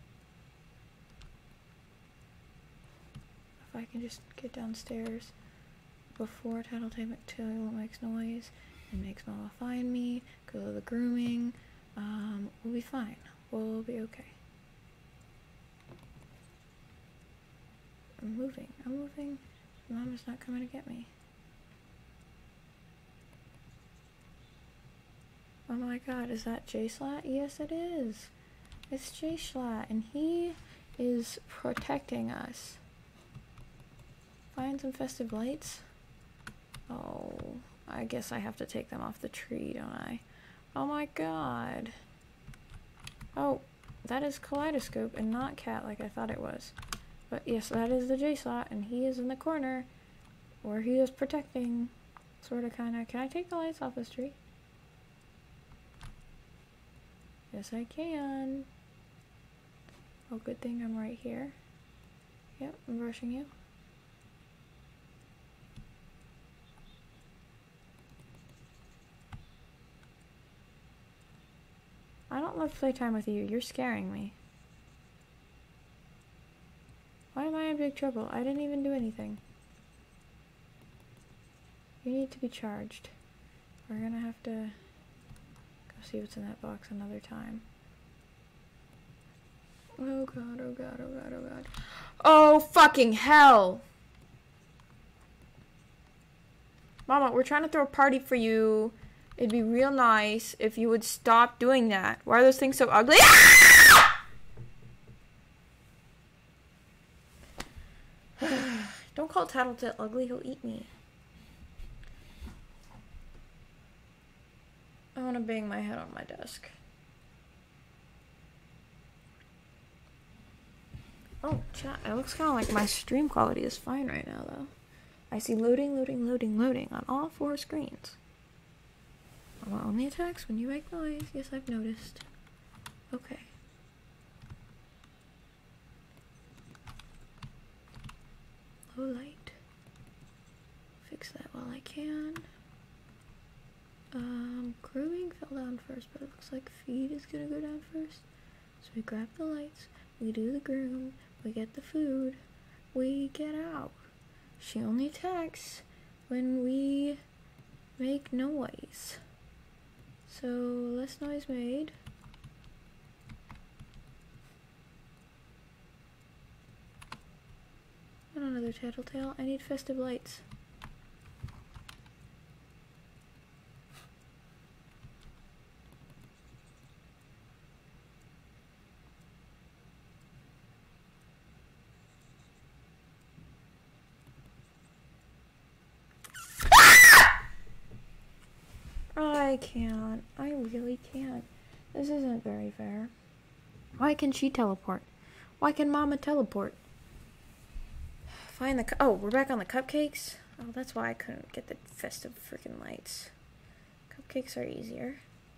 If I can just get downstairs before Tattletail makes noise and makes Mama find me, go to the grooming, um, we'll be fine. We'll be okay. I'm moving. I'm moving. Mama's not coming to get me. Oh my god, is that J-Slat? Yes, it is. It's J-Slat, and he is protecting us. Find some festive lights. Oh, I guess I have to take them off the tree, don't I? Oh my god. Oh, that is Kaleidoscope and not Cat like I thought it was. But yes, that is the J-Slot, and he is in the corner where he is protecting. Sorta, kinda. Can I take the lights off this tree? Yes, I can. Oh, good thing I'm right here. Yep, I'm brushing you. I don't love playtime with you. You're scaring me. Why am I in big trouble? I didn't even do anything. You need to be charged. We're gonna have to go see what's in that box another time. Oh god, oh god, oh god, oh god. Oh fucking hell! Mama, we're trying to throw a party for you. It'd be real nice if you would stop doing that. Why are those things so ugly? Don't call Tattletail ugly, he'll eat me. I want to bang my head on my desk. Oh, chat, it looks kind of like my stream quality is fine right now, though. I see loading, loading, loading, loading on all four screens. Mama only attacks when you make noise. Yes, I've noticed. Okay. Low light. Fix that while I can. Um, grooming fell down first, but it looks like feed is gonna go down first. So we grab the lights, We do the groom. We get the food. We get out. She only attacks when we make noise. So, less noise made. And another Tattletail. I need festive lights. I can't. I really can't. This isn't very fair. Why can she teleport? Why can Mama teleport? Find the... Oh, we're back on the cupcakes? Oh, that's why I couldn't get the festive freaking lights. Cupcakes are easier.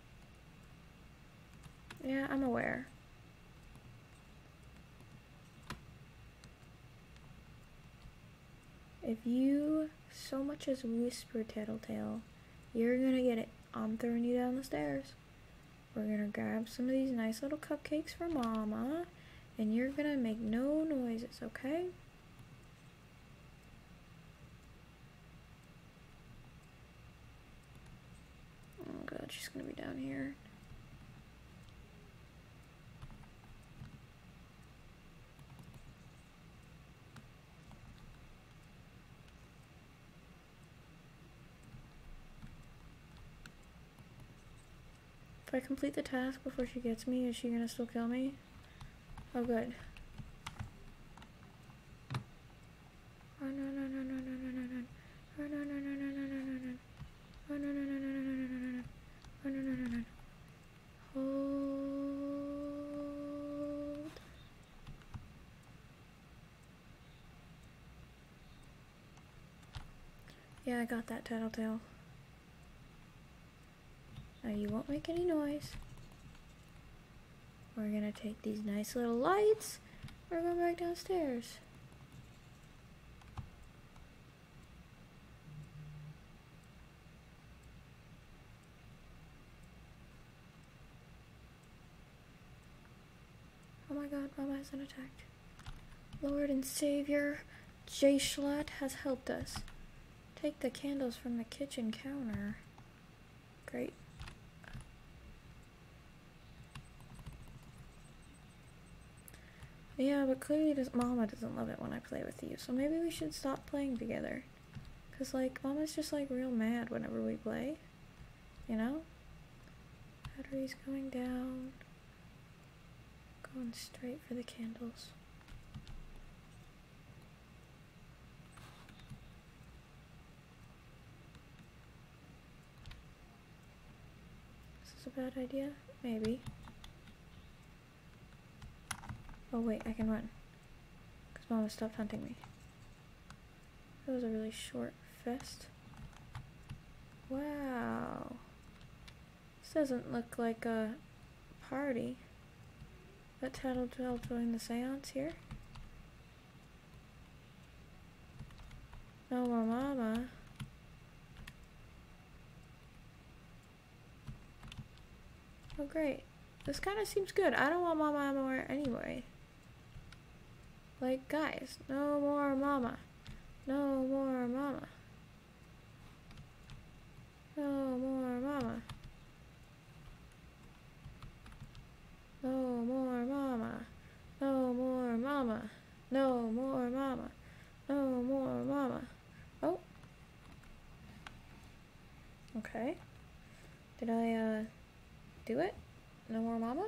Yeah, I'm aware. If you so much as whisper, Tattletail, you're gonna get it. I'm throwing you down the stairs. We're gonna grab some of these nice little cupcakes for Mama, and you're gonna make no noises, okay? Oh god, she's gonna be down here. If I complete the task before she gets me, is she gonna still kill me? Oh good. Oh no no no no no no no no. Oh no no no no no no no no. Oh no no no no no no no no. Oh no no no no. Hold. Yeah, I got that, Tattletail. Now you won't make any noise. We're gonna take these nice little lights. We're going back downstairs. Oh my god, Mama hasn't attacked. Lord and Savior, J Schlatt has helped us. Take the candles from the kitchen counter. Great. Yeah, but clearly does, Mama doesn't love it when I play with you, so maybe we should stop playing together. Cause like, Mama's just like real mad whenever we play. You know? Battery's going down. Going straight for the candles. Is this a bad idea? Maybe. Oh wait, I can run. Because Mama stopped hunting me. That was a really short fest. Wow. This doesn't look like a party. Let Tattletail join the seance here. No more Mama. Oh great. This kind of seems good. I don't want Mama more anyway. Like, guys, no more Mama. No more Mama. No more Mama. No more Mama. No more Mama. No more Mama. No more Mama. Oh. Okay. Did I, uh, do it? No more Mama?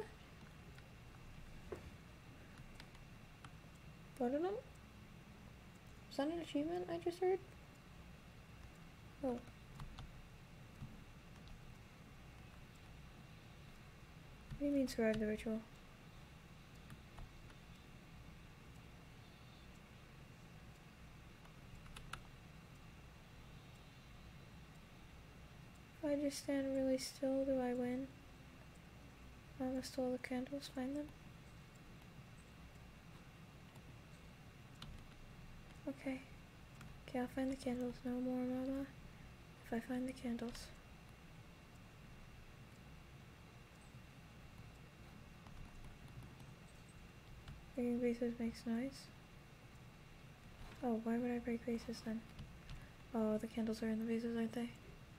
What of them? Is that an achievement I just heard? Oh. What do you mean survive the ritual? If I just stand really still, do I win? Mama stole the candles, find them. Okay. Okay, I'll find the candles. No more Mama. If I find the candles. Breaking vases makes noise. Oh, why would I break vases then? Oh, the candles are in the vases, aren't they?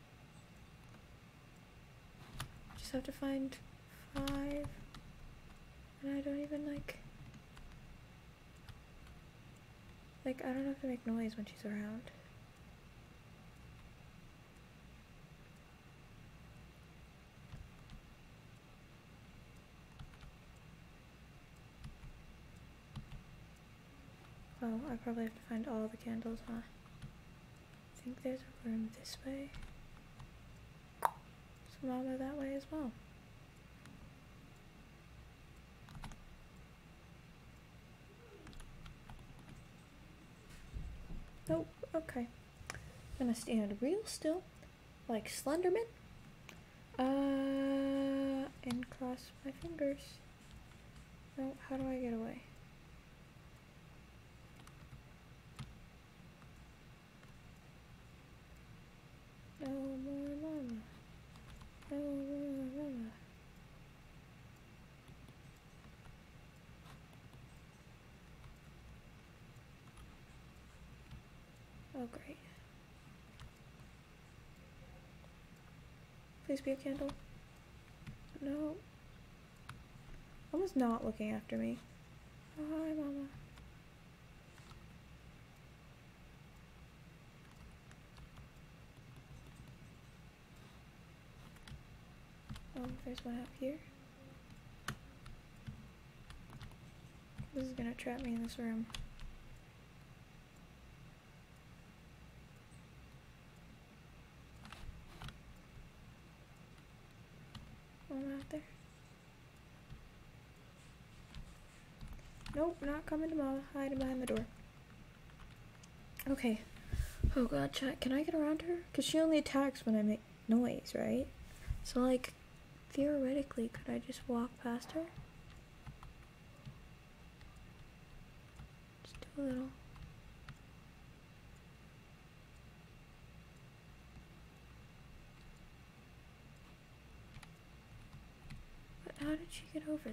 Just have to find five. And I don't even like... Like, I don't have to make noise when she's around. Oh, I probably have to find all the candles, huh? I think there's a room this way. Some Mama that way as well. Oh, okay. I'm gonna stand real still, like Slenderman. Uh, and cross my fingers. No, how do I get away? No more mama. No more mama. Oh, great. Please be a candle. No. Mama's not looking after me. Oh, hi, Mama. Oh, there's one out here. This is gonna trap me in this room. Mama out there. Nope, not coming to Mama. Hiding behind the door. Okay. Oh god, chat, can I get around her? Because she only attacks when I make noise, right? So, like, theoretically, could I just walk past her? Just do a little. But how did she get over there?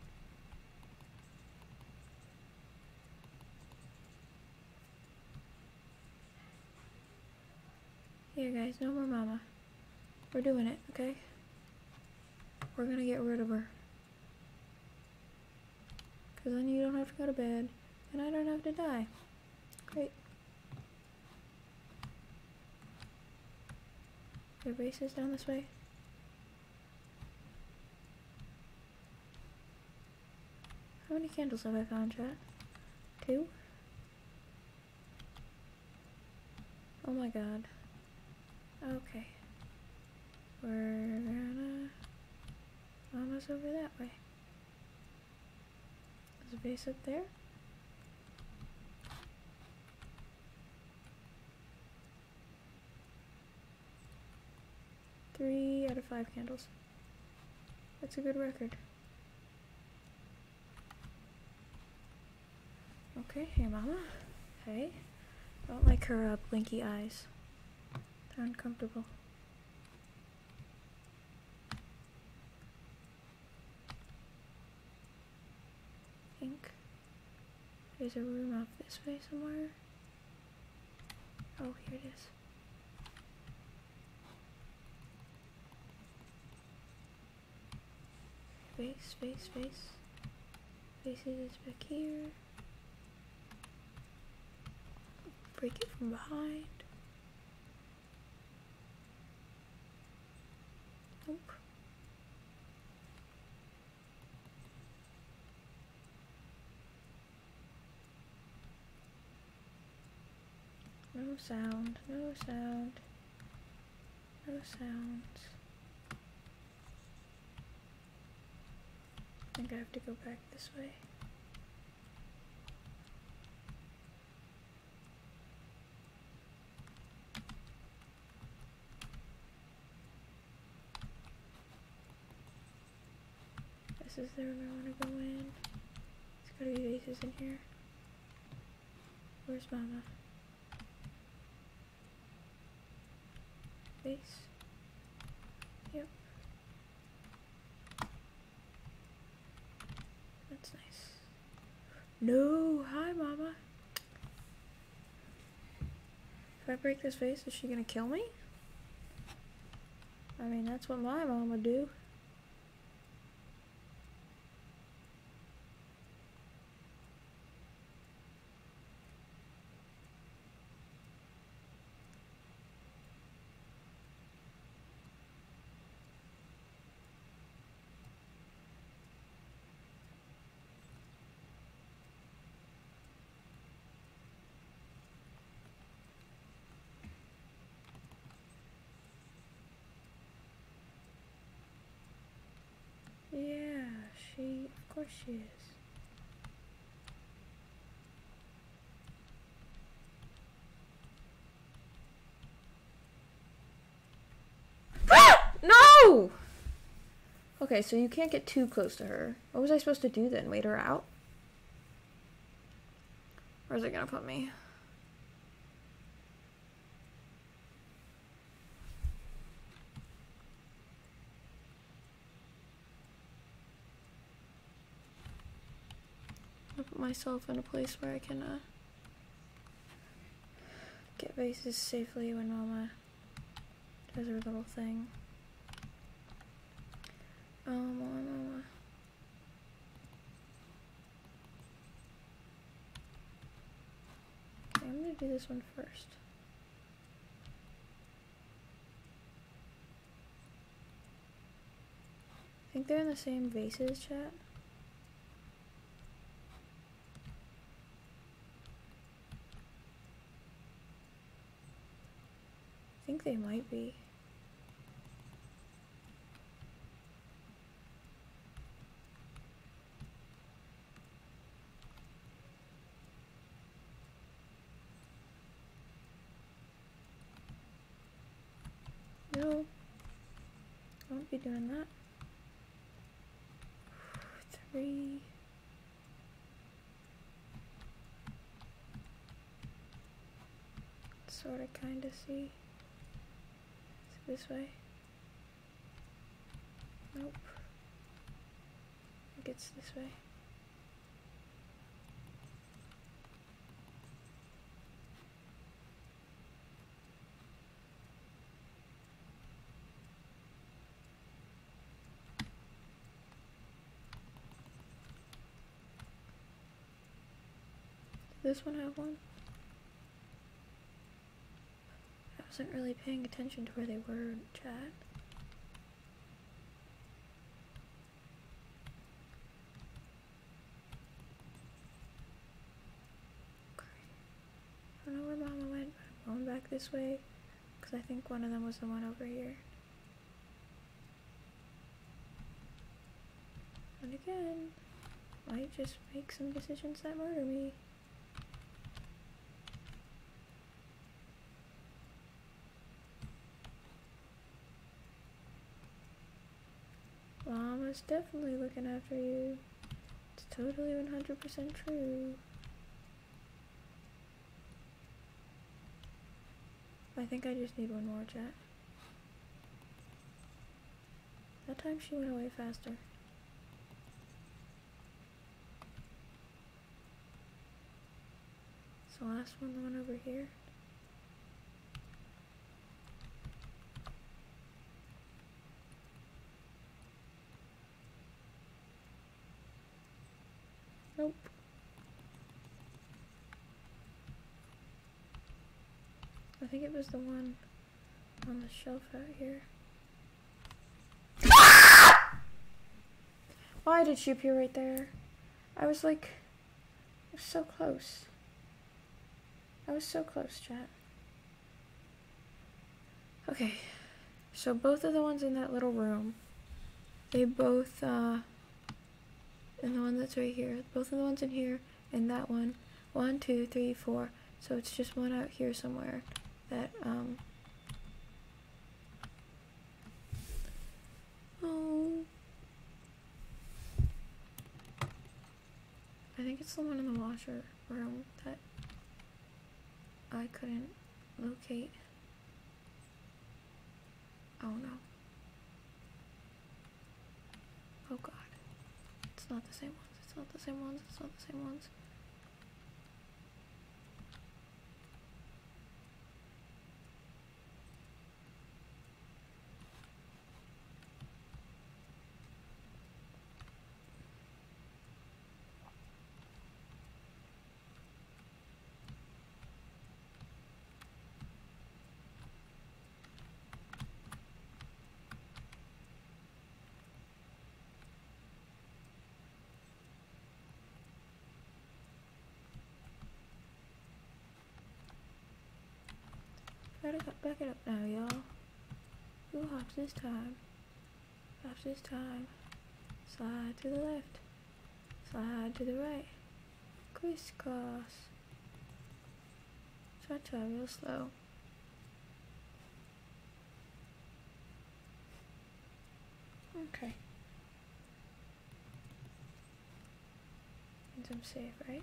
Here guys, no more Mama. We're doing it, okay? We're gonna get rid of her. Cause then you don't have to go to bed, and I don't have to die. Great. There are bases down this way. How many candles have I found, chat? Two? Oh my god. Okay. We're gonna... Mama's over that way. There's a base up there. Three out of five candles. That's a good record. Okay, hey Mama. Hey. I don't like her uh, blinky eyes. They're uncomfortable. I think there's a room off this way somewhere. Oh, here it is. Space, space, space. Spaces is back here. Break it from behind. Nope. No sound, no sound, no sounds. I think I have to go back this way. This is the room I want to go in. There's gotta be vases in here. Where's Mama? Vase? Yep. That's nice. No, hi, Mama. If I break this vase, is she gonna kill me? I mean, that's what my mom would do. Yeah, she, of course she is. No! Okay, so you can't get too close to her. What was I supposed to do then? Wait her out? Where's it gonna put me? I'll put myself in a place where I can uh, get vases safely when Mama does her little thing. Oh, Mama, Mama. Okay, I'm gonna do this one first. I think they're in the same vases, chat. I think they might be. No, I won't be doing that. Three. Sort of, kind of see. Is it this way? Nope. I think it's this way. Does this one have one? I wasn't really paying attention to where they were in chat. Okay. I don't know where Mama went, but I'm going back this way because I think one of them was the one over here. And again, might just make some decisions that murder me. Mama's definitely looking after you. It's totally one hundred percent true. I think I just need one more, chat. That time she went away faster. So last one, the one over here. Nope. I think it was the one on the shelf out here. Why did she appear right there? I was like, I was so close. I was so close, chat. Okay, so both of the ones in that little room, they both, uh, and the one that's right here, both of the ones in here, and that one, one, two, three, four, so it's just one out here somewhere that, um, oh, I think it's the one in the washer room that I couldn't locate. Oh no. Oh god. It's not the same ones, it's not the same ones, it's not the same ones. Back it up, back it up now, y'all. Two hops this time. Hops this time. Slide to the left. Slide to the right. Crisscross. Cha-cha real slow. Okay. Means I'm safe, right?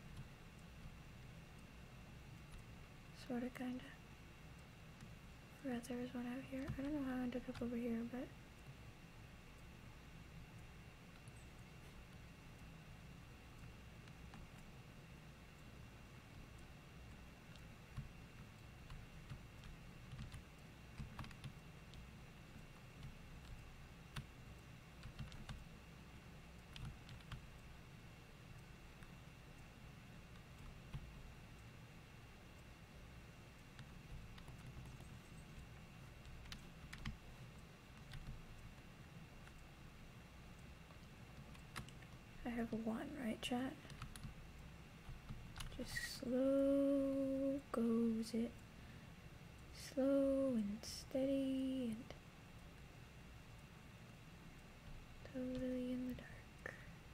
Sorta, kinda. Forgot there was one out here. I don't know how I ended up over here, but... I have one, right, chat? Just slow goes it. Slow and steady and totally in the dark.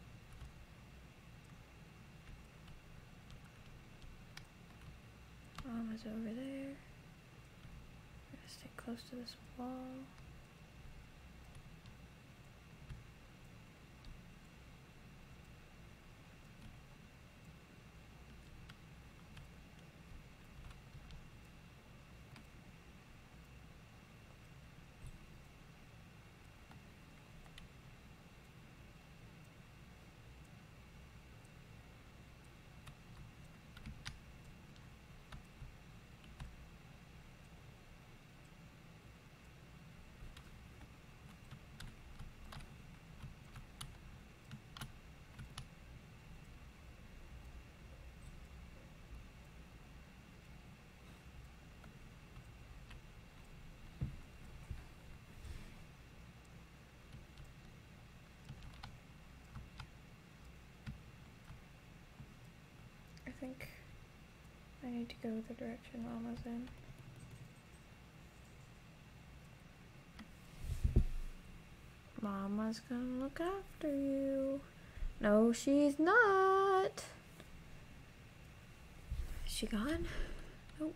Mama's over there. I'm gonna stay close to this wall. I think I need to go the direction Mama's in. Mama's gonna look after you. No, she's not. Is she gone? Nope.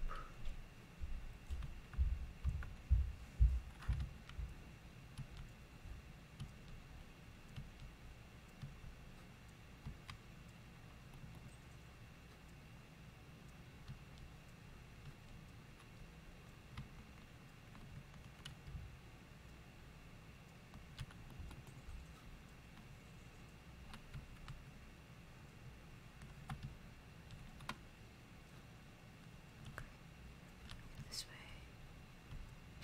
This way.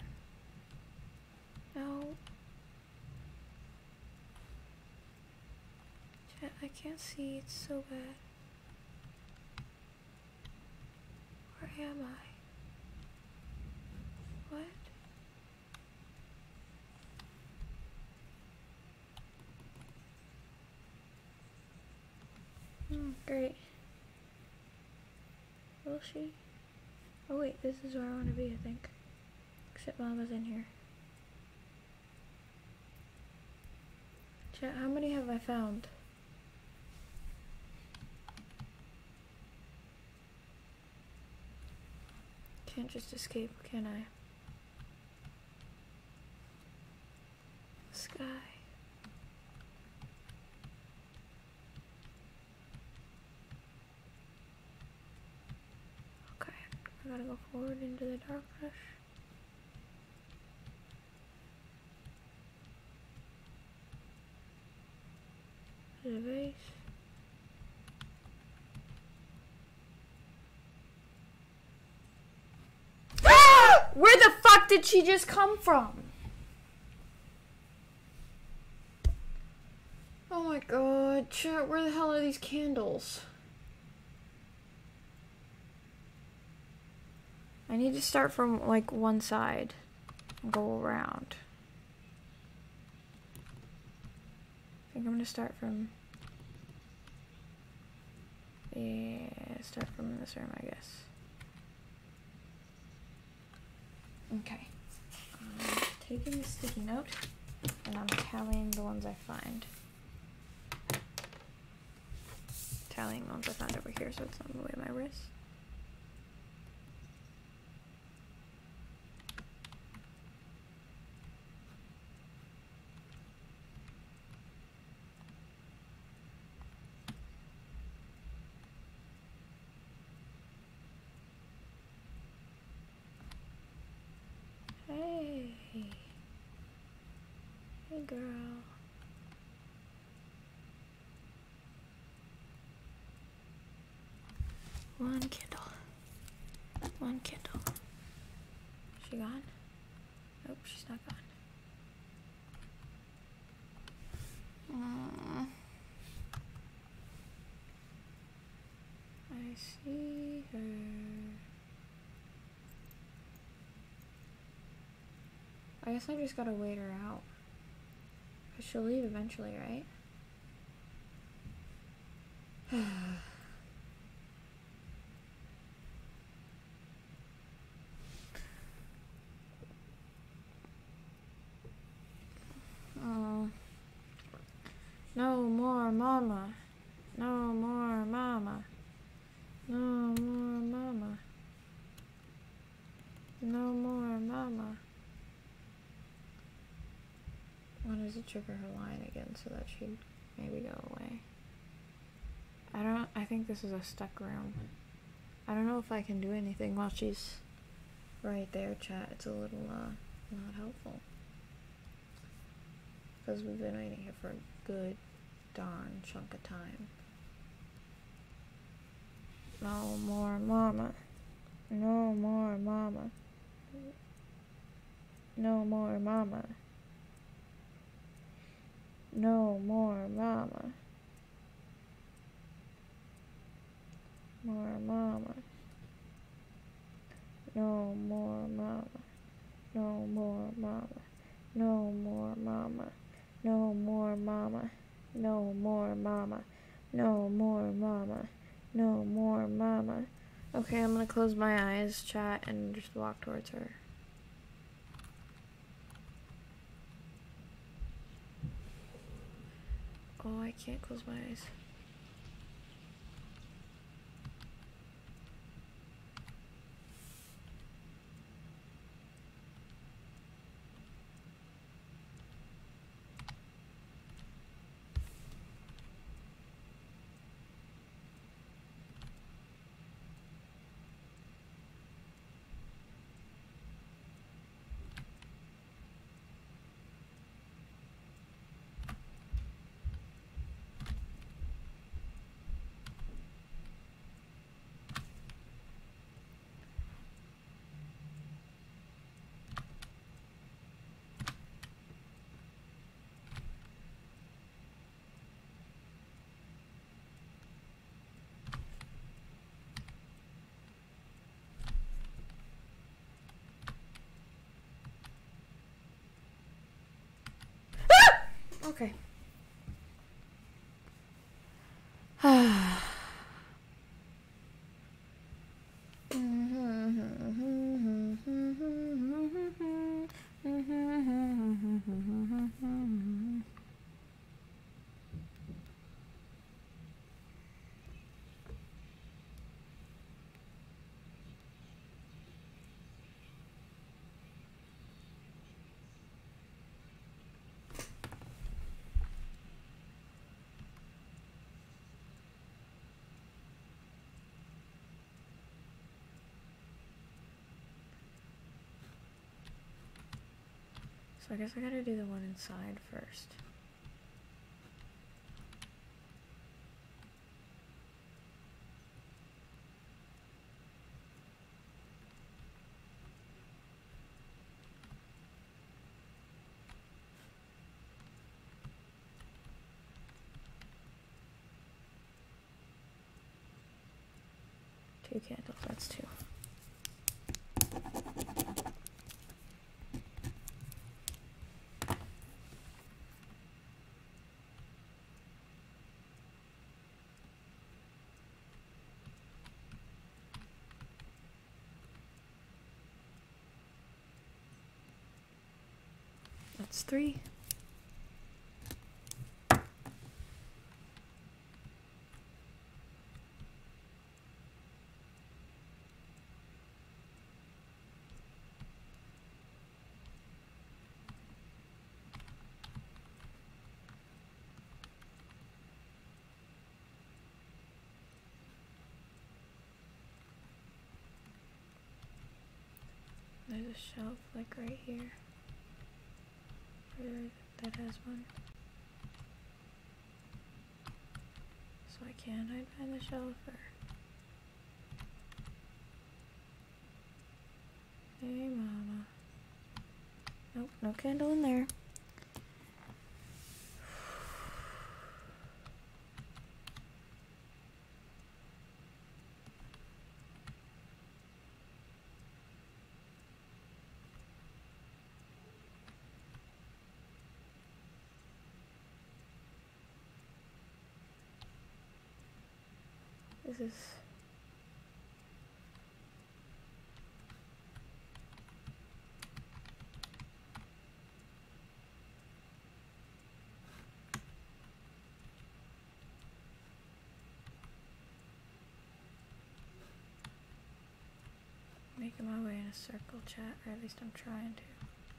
Here. No. Chat, I can't see. It's so bad. Where am I? What? Hmm, great. Will she? Oh wait, this is where I want to be, I think. Except Mama's in here. Chat, how many have I found? Can't just escape, can I? Sky. Okay, I gotta go forward into the darkness. To the base. Where the fuck did she just come from? Oh my god, chat, where the hell are these candles? I need to start from like one side and go around. I think I'm gonna start from... Yeah, start from this room, I guess. Okay. I'm taking the sticky note and I'm tallying the ones I find. Tallying the ones I found over here so it's not in the way of my wrist. Hey. Hey, girl. One candle. One candle. She gone? Nope, she's not gone. Aww. I see her. I guess I just gotta wait her out. Cause she'll leave eventually, right? Oh. No more mama. No more mama. No more mama. No more mama. When does it trigger her line again so that she'd maybe go away? I don't, I think this is a stuck room. I don't know if I can do anything while she's right there, chat. It's a little, uh, not helpful. Because we've been waiting here for a good darn chunk of time. No more mama. No more mama. No more mama. No more mama. More mama. No more mama. No more mama. No more mama. No more mama. No more mama. No more mama. No more mama. Okay, I'm gonna close my eyes, chat, and just walk towards her. Oh, I can't close my eyes. Okay. So I guess I gotta do the one inside first. Two candles, that's two. That's three. There's a shelf like right here. Where that has one. So I can hide behind the shelf or... Hey mama. Nope, no candle in there. This is... making my way in a circle, chat, or at least I'm trying to.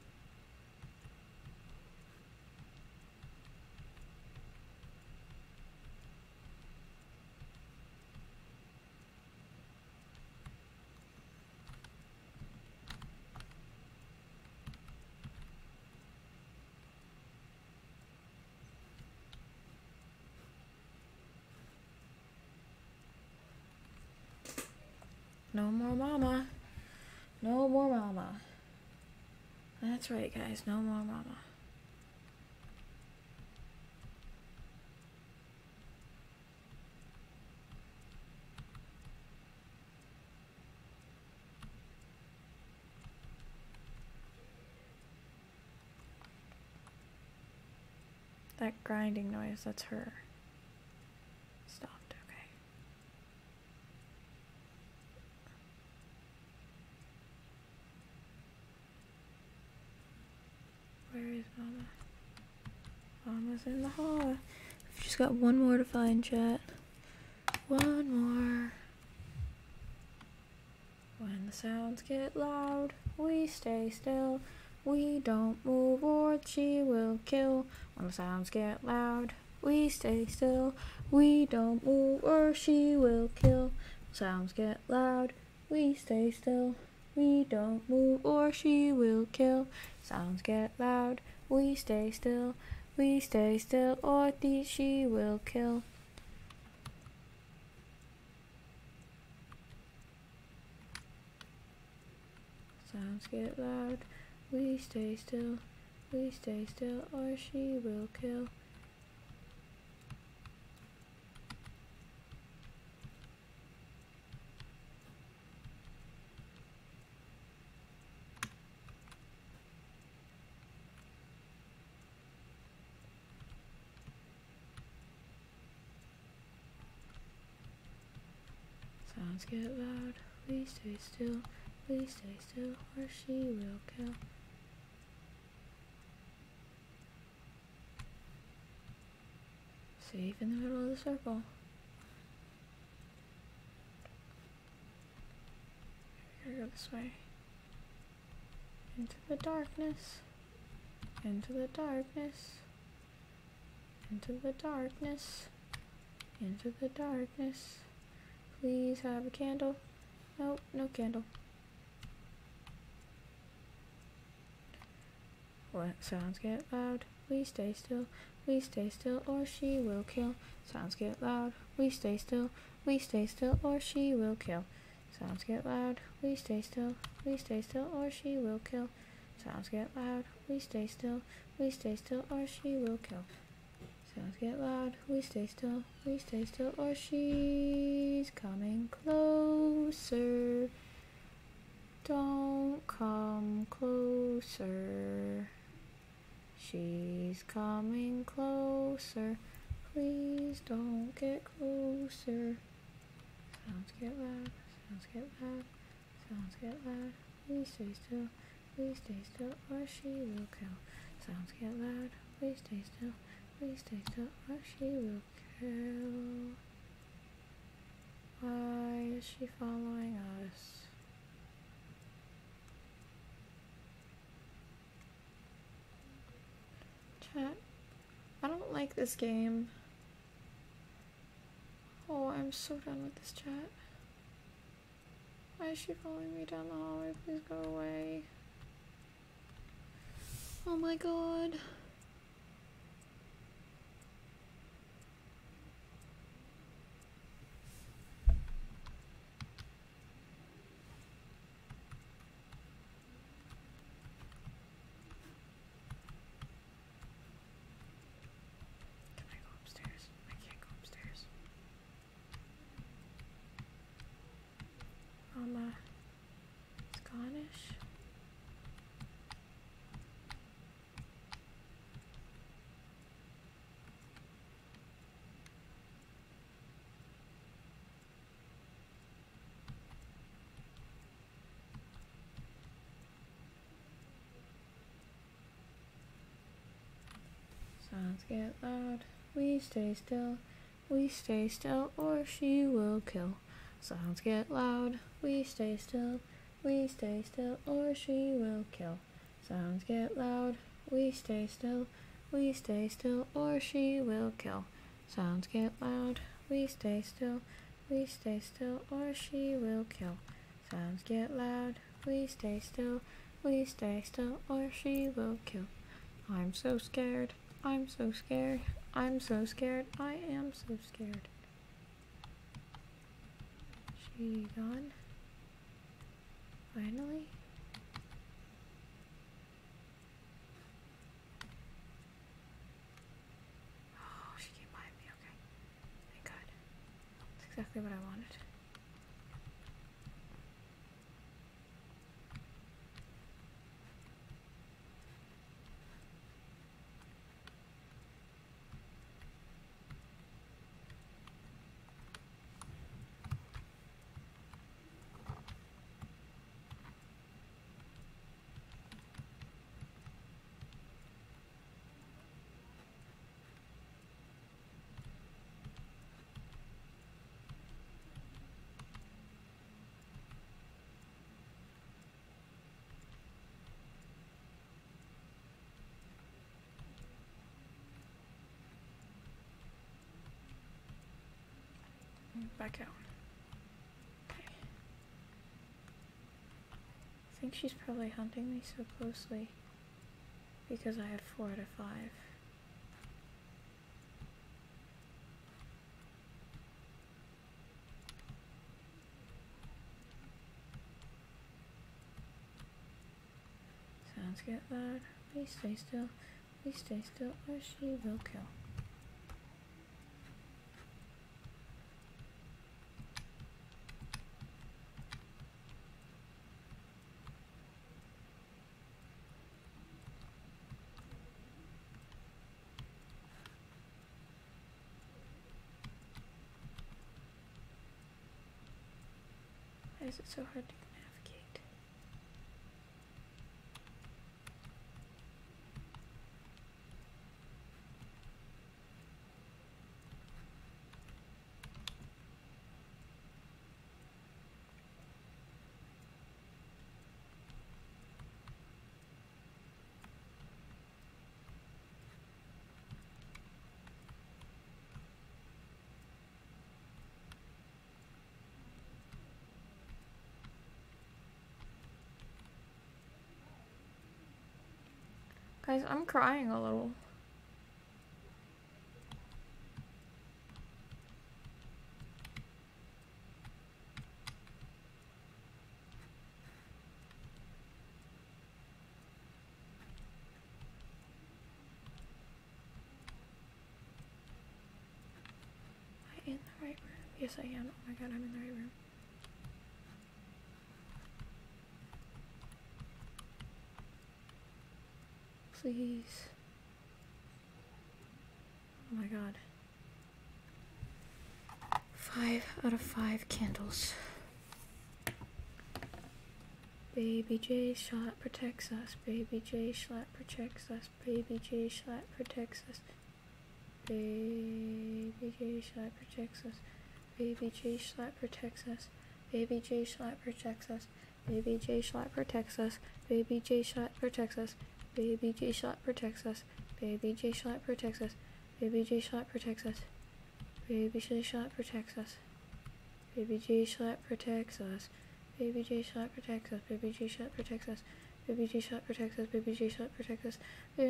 No more mama. No more mama. That's right, guys. No more mama. That grinding noise, that's her. Stopped, okay. Where is mama? Mama's in the hall. We've just got one more to find, chat. One more. When the sounds get loud, we stay still. We don't move or she will kill. When the sounds get loud, we stay still. We don't move or she will kill. Sounds get loud, we stay still. We don't move or she will kill. Sounds get loud, we stay still. We stay still or the she will kill. Sounds get loud, we stay still. We stay still or she will kill. Sounds get loud, we stay still. We stay still or she will kill. Safe in the middle of the circle. We're gonna go this way. Into the darkness. Into the darkness. Into the darkness. Into the darkness. Please have a candle. Nope, no candle. When sounds get loud, we stay still. We stay still or she will kill. Sounds get loud, we stay still. We stay still or she will kill. Sounds get loud, we stay still. We stay still or she will kill. Sounds get loud, we stay still. We stay still or she will kill. Sounds get loud, we stay still. We stay still or she's coming closer. Don't come closer. She's coming closer. Please don't get closer. Sounds get loud. Sounds get loud. Sounds get loud. We stay still. We stay still or she will kill. Sounds get loud. Please stay still. Please stay still, or she will kill. Why is she following us? Chat, I don't like this game. Oh, I'm so done with this chat. Why is she following me down the hallway? Please go away. Oh my god. Can I go upstairs? I can't go upstairs. Mama, Scottish. Sounds get loud. We stay still. We stay still, or she will kill. Sounds get loud. We stay still. We stay still, or she will kill. Sounds get loud. We stay still. We stay still, or she will kill. Sounds get loud. We stay still. We stay still, or she will kill. Sounds get loud. We stay still. We stay still, or she will kill. I'm so scared. I'm so scared. I'm so scared. I am so scared. She gone? Finally? Oh, she came behind me. Okay. Thank God. That's exactly what I wanted. Back out. Okay. I think she's probably hunting me so closely because I have four out of five. Sounds get loud. Please stay still. Please stay still, or she will kill. Why is it so hard to navigate? Guys, I'm crying a little. Am I in the right room? Yes, I am. Oh my god, I'm in the right room. Please. Oh my god. Five out of five candles. Baby J Schlatt protects us. Baby J Schlatt protects us. Baby J Schlatt protects us. Baby J Schlatt protects us. Baby J Schlatt protects us. Baby J Schlatt protects us. Baby J Schlatt protects us. Baby J Schlatt protects us. Baby J Schlatt protects us. Baby J Schlatt protects us. Baby J Schlatt protects us. Baby J Schlatt protects us. Baby J Schlatt protects us. Baby J Schlatt protects us. Baby J Schlatt protects us. Baby J Schlatt protects us. Baby J Schlatt protects us.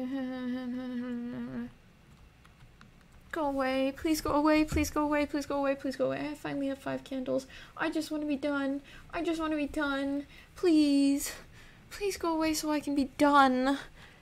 Go away. Please go away. Please go away. Please go away. Please go away. I finally have five candles. I just want to be done. I just want to be done. Please. Please go away so I can be done.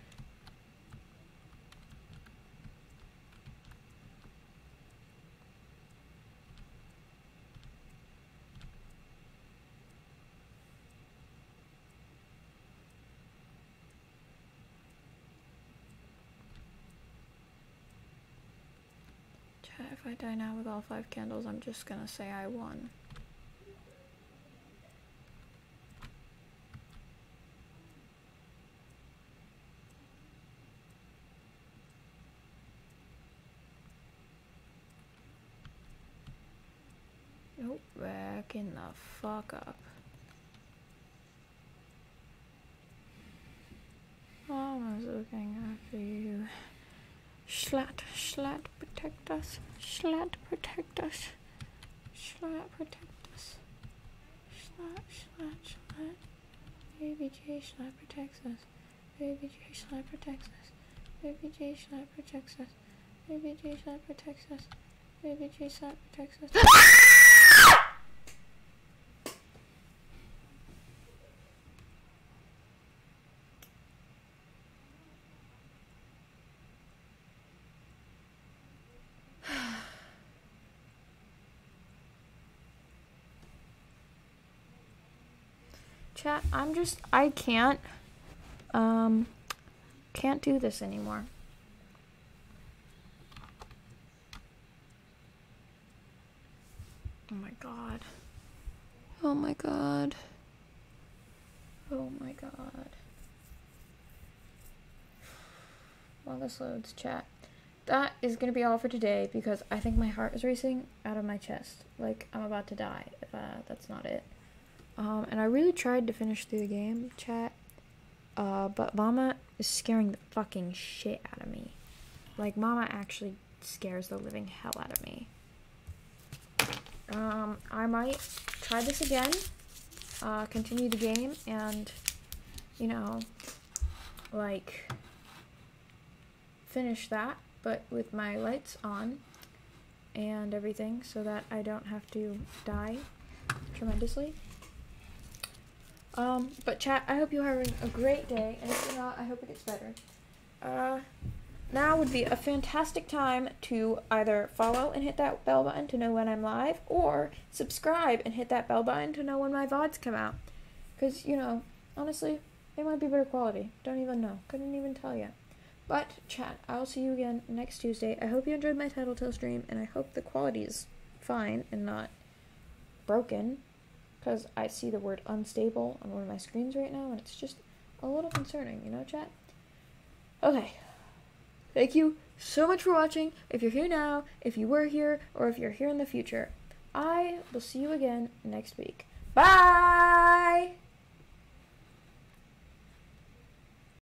If I die now with all five candles, I'm just gonna say I won. Nope, backing the fuck up. Mama's looking after you. Schlatt, Schlatt, protect us. Schlatt, protect us. Schlatt, protect us. Schlatt, Schlatt, Schlatt. Baby J Schlatt protects us. Baby J Schlatt protects us. Baby J Schlatt protects us. Baby J Schlatt protects us. Baby J Schlatt protects us. Chat, I'm just, I can't, um, can't do this anymore. Oh my god. Oh my god. Oh my god. While this loads, chat. That is gonna be all for today because I think my heart is racing out of my chest. Like, I'm about to die if uh, that's not it. Um, and I really tried to finish through the game, chat, uh, but Mama is scaring the fucking shit out of me. Like, Mama actually scares the living hell out of me. Um, I might try this again, uh, continue the game, and, you know, like, finish that, but with my lights on and everything, so that I don't have to die tremendously. Um, but chat, I hope you're having a great day, and if you're not, I hope it gets better. Uh, now would be a fantastic time to either follow and hit that bell button to know when I'm live, or subscribe and hit that bell button to know when my V O Ds come out. Because, you know, honestly, they might be better quality. Don't even know. Couldn't even tell you. But, chat, I'll see you again next Tuesday. I hope you enjoyed my Tattletail stream, and I hope the quality is fine and not broken. Because I see the word unstable on one of my screens right now, and it's just a little concerning, you know, chat? Okay. Thank you so much for watching. If you're here now, if you were here, or if you're here in the future, I will see you again next week. Bye!